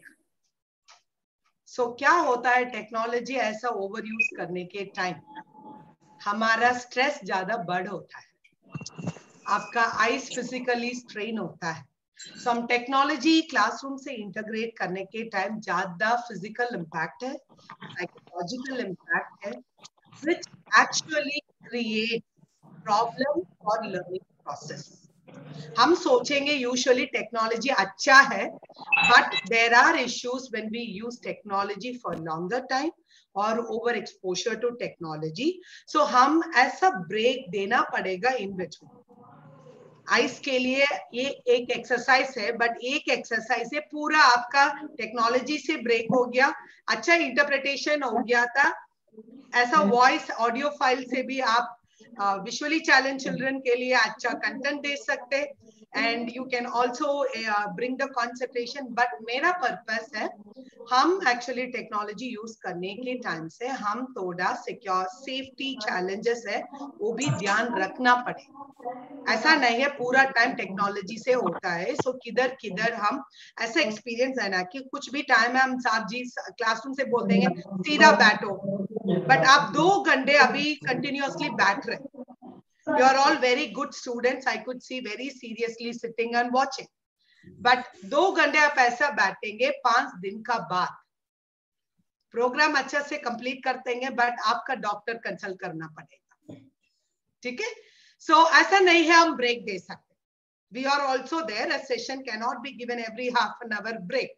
So क्या होता है technology ऐसा overuse करने के time हमारा stress ज्यादा बढ़ होता है, आपका आईज फिजिकली स्ट्रेन होता है. सो हम टेक्नोलॉजी क्लासरूम से इंटीग्रेट करने के टाइम ज्यादा फिजिकल इम्पैक्ट है, साइकोलॉजिकल इम्पैक्ट है, which actually create problem for learning process. हम सोचेंगे यूजुअली टेक्नोलॉजी अच्छा है, but there are issues when we use technology for longer time और over exposure to technology. So हम ऐसा ब्रेक देना पड़ेगा इन बिटवीन. आइस के लिए ये एक एक्सरसाइज है, बट एक एक्सरसाइज से पूरा आपका टेक्नोलॉजी से ब्रेक हो गया, अच्छा इंटरप्रिटेशन हो गया था. ऐसा वॉइस ऑडियो फाइल से भी आप विजुअली चैलेंज चिल्ड्रन के लिए अच्छा कंटेंट दे सकते, and you can also bring the concentration. But मेरा पर्पस है, हम एक्चुअली टेक्नोलॉजी यूज करने के टाइम से हम थोड़ा सिक्योर सेफ्टी चैलेंजेस है वो भी ध्यान रखना पड़ेगा. ऐसा नहीं है पूरा टाइम टेक्नोलॉजी से होता है. सो किधर किधर हम ऐसा एक्सपीरियंस है ना कि कुछ भी टाइम है हम साहब जी क्लासरूम से बोल देंगे सीधा बैठो, बट आप 2 घंटे अभी कंटिन्यूअसली बैठ रहे. You are all very good students. I could see very seriously sitting and watching. But 2 घंटे आप ऐसा बैठेंगे, 5 दिन का बाद प्रोग्राम अच्छा से कंप्लीट करते हैं, बट आपका डॉक्टर कंसल्ट करना पड़ेगा. ठीक है. सो ऐसा नहीं है हम ब्रेक दे सकते. We are also there. A session cannot be given every half an hour break.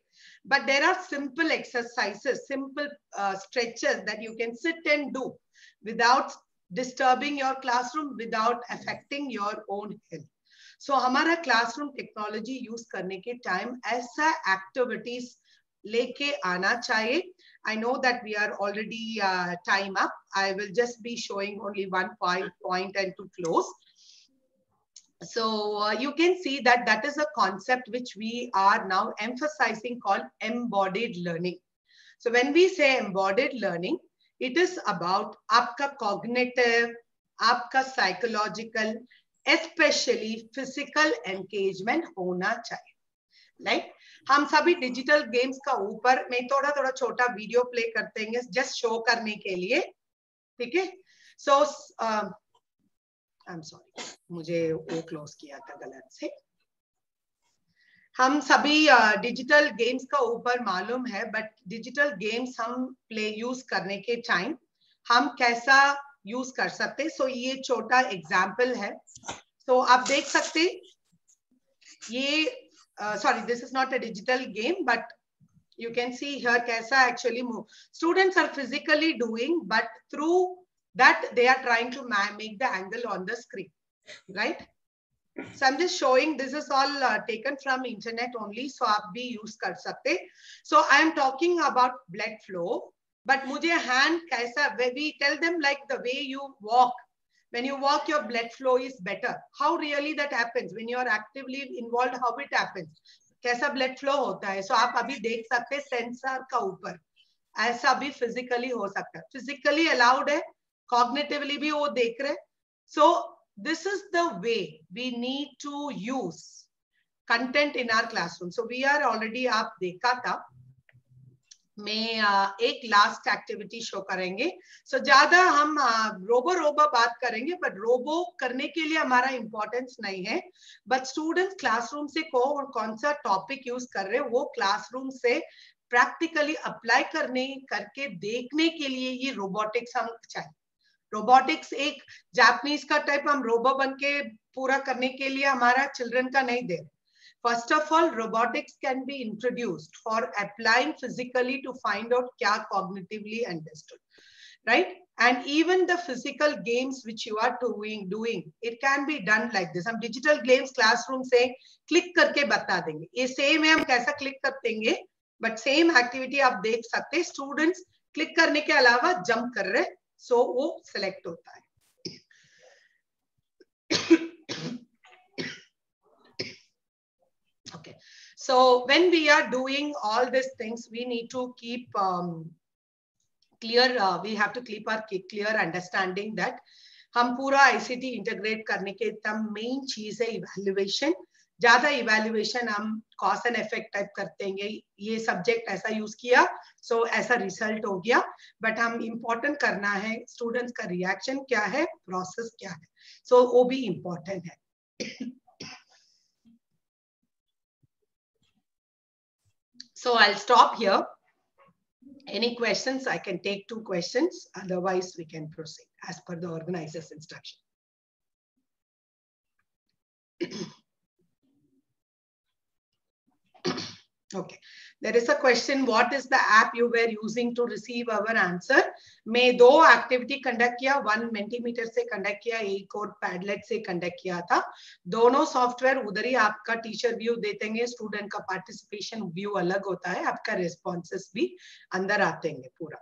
but there are simple exercises, simple stretches that you can sit and do without disturbing your classroom, without affecting your own health. So हमारा classroom technology use करने के time ऐसा activities लेके आना चाहिए. I know that we are already time up. I will just be showing only one point and to close. So you can see that that is a concept which we are now emphasizing called embodied learning. So when we say embodied learning, it is about आपका cognitive, आपका psychological, especially physical engagement होना चाहिए. Like हम सभी digital games का ऊपर मैं थोड़ा थोड़ा छोटा वीडियो प्ले करते हैं जस्ट शो करने के लिए, ठीक है. सो आई एम सॉरी, मुझे वो क्लोज किया था गलत से. हम सभी डिजिटल गेम्स का ऊपर मालूम है, बट डिजिटल गेम्स हम प्ले यूज करने के टाइम हम कैसा यूज कर सकते. सो ये छोटा एग्जाम्पल है. सो आप देख सकते ये sorry, this is not a digital game, but you can see here kaisa actually move. Students are physically doing, but through that they are trying to make the angle on the screen, right? So I'm just showing, this is all taken from internet only, so aap bhi use kar sakte. So I am talking about blood flow, but mujhe hand kaisa, we tell them like the way you walk. When you walk, your blood flow is better. How really that happens? When you are actively involved, how it happens? कैसा blood flow होता है? So आप अभी देख सकते हैं sensor का ऊपर. ऐसा भी physically हो सकता है. Physically allowed है, cognitively भी वो देख रहे. So this is the way we need to use content in our classroom. So we are already, आप देखा था. मैं एक लास्ट एक्टिविटी शो करेंगे. सो ज्यादा हम रोबो बात करेंगे, बट रोबो करने के लिए हमारा इंपॉर्टेंस नहीं है, बट स्टूडेंट्स क्लासरूम से कौन सा टॉपिक यूज कर रहे हैं वो क्लासरूम से प्रैक्टिकली अप्लाई करके देखने के लिए ये रोबोटिक्स हम चाहिए. रोबोटिक्स एक जापानीज का टाइप हम रोबो बन के पूरा करने के लिए हमारा चिल्ड्रन का नहीं दे. First of all, robotics can be introduced for applying physically to find out kya cognitively understood, right? And even the physical games which you are doing, it can be done like this. हम digital games classroom से click करके बता देंगे. ये same है, हम कैसा click कर देंगे, but same activity आप देख सकते हैं. Students click करने के अलावा jump कर रहे, so वो select होता है. Okay, so when we are doing all these things, we need to keep clear. We have to keep our clear understanding that हम पूरा ICT integrate करने के तब main चीज है evaluation. ज्यादा evaluation हम cause and effect type करते हैं. ये subject ऐसा use किया, so ऐसा result हो गया. But हम important करना है students का reaction क्या है, process क्या है. So वो भी important है. So I'll stop here. Any questions? I can take 2 questions. Otherwise, we can proceed as per the organizer's instruction. Okay. There is a question. What is the app you were using to receive our answer? मैं 2 activity conduct किया, 1 Mentimeter से conduct किया, एक और Padlet से conduct किया था. दोनों software उधर ही आपका teacher view देते हैं, student का participation view अलग होता है, आपका responses भी अंदर आते हैं पूरा.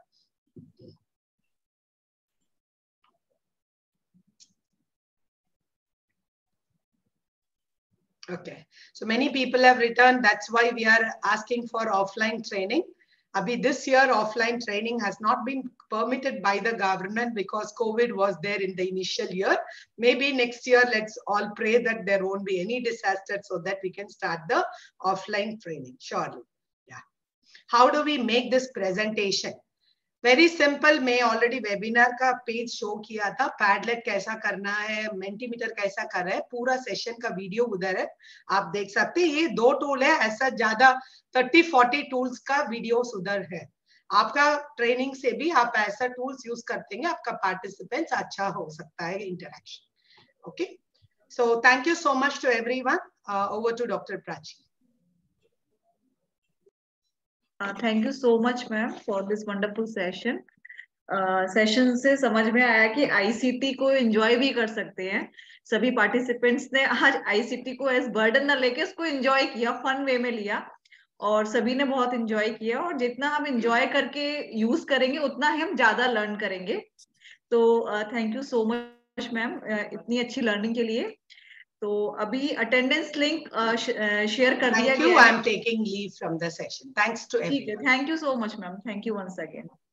Okay, so many people have written, that's why we are asking for offline training. Abhi this year offline training has not been permitted by the government because COVID was there in the initial year. Maybe next year, let's all pray that there won't be any disaster so that we can start the offline training, surely. Yeah. How do we make this presentation? Very simple. मैं already webinar का page show किया था. Padlet कैसा करना है, Mentimeter कैसा कर रहा है, पूरा session का video उधर है, आप देख सकते हैं. ये 2 tool है, ऐसा ज्यादा 30-40 tools का videos उधर है. आपका training से भी आप ऐसा tools use करते हैं, आपका participants अच्छा हो सकता है interaction. Okay. So thank you so much to everyone. Over to Dr. Prachi. Thank you so much ma'am for this wonderful session. Session से समझ में आया कि आईसीटी को एंजॉय भी कर सकते हैं। सभी पार्टिसिपेंट्स ने आज आईसीटी को एज बर्डन ना लेके उसको एंजॉय किया, फन वे में लिया, और सभी ने बहुत एंजॉय किया। और जितना हम एंजॉय करके यूज करेंगे उतना ही हम ज्यादा लर्न करेंगे। तो thank you so much ma'am इतनी अच्छी लर्निंग के लिए। तो अभी अटेंडेंस लिंक शेयर कर दिया गया है। I am taking leave from the session. Thanks to everyone. Thank you so much ma'am, thank you once again.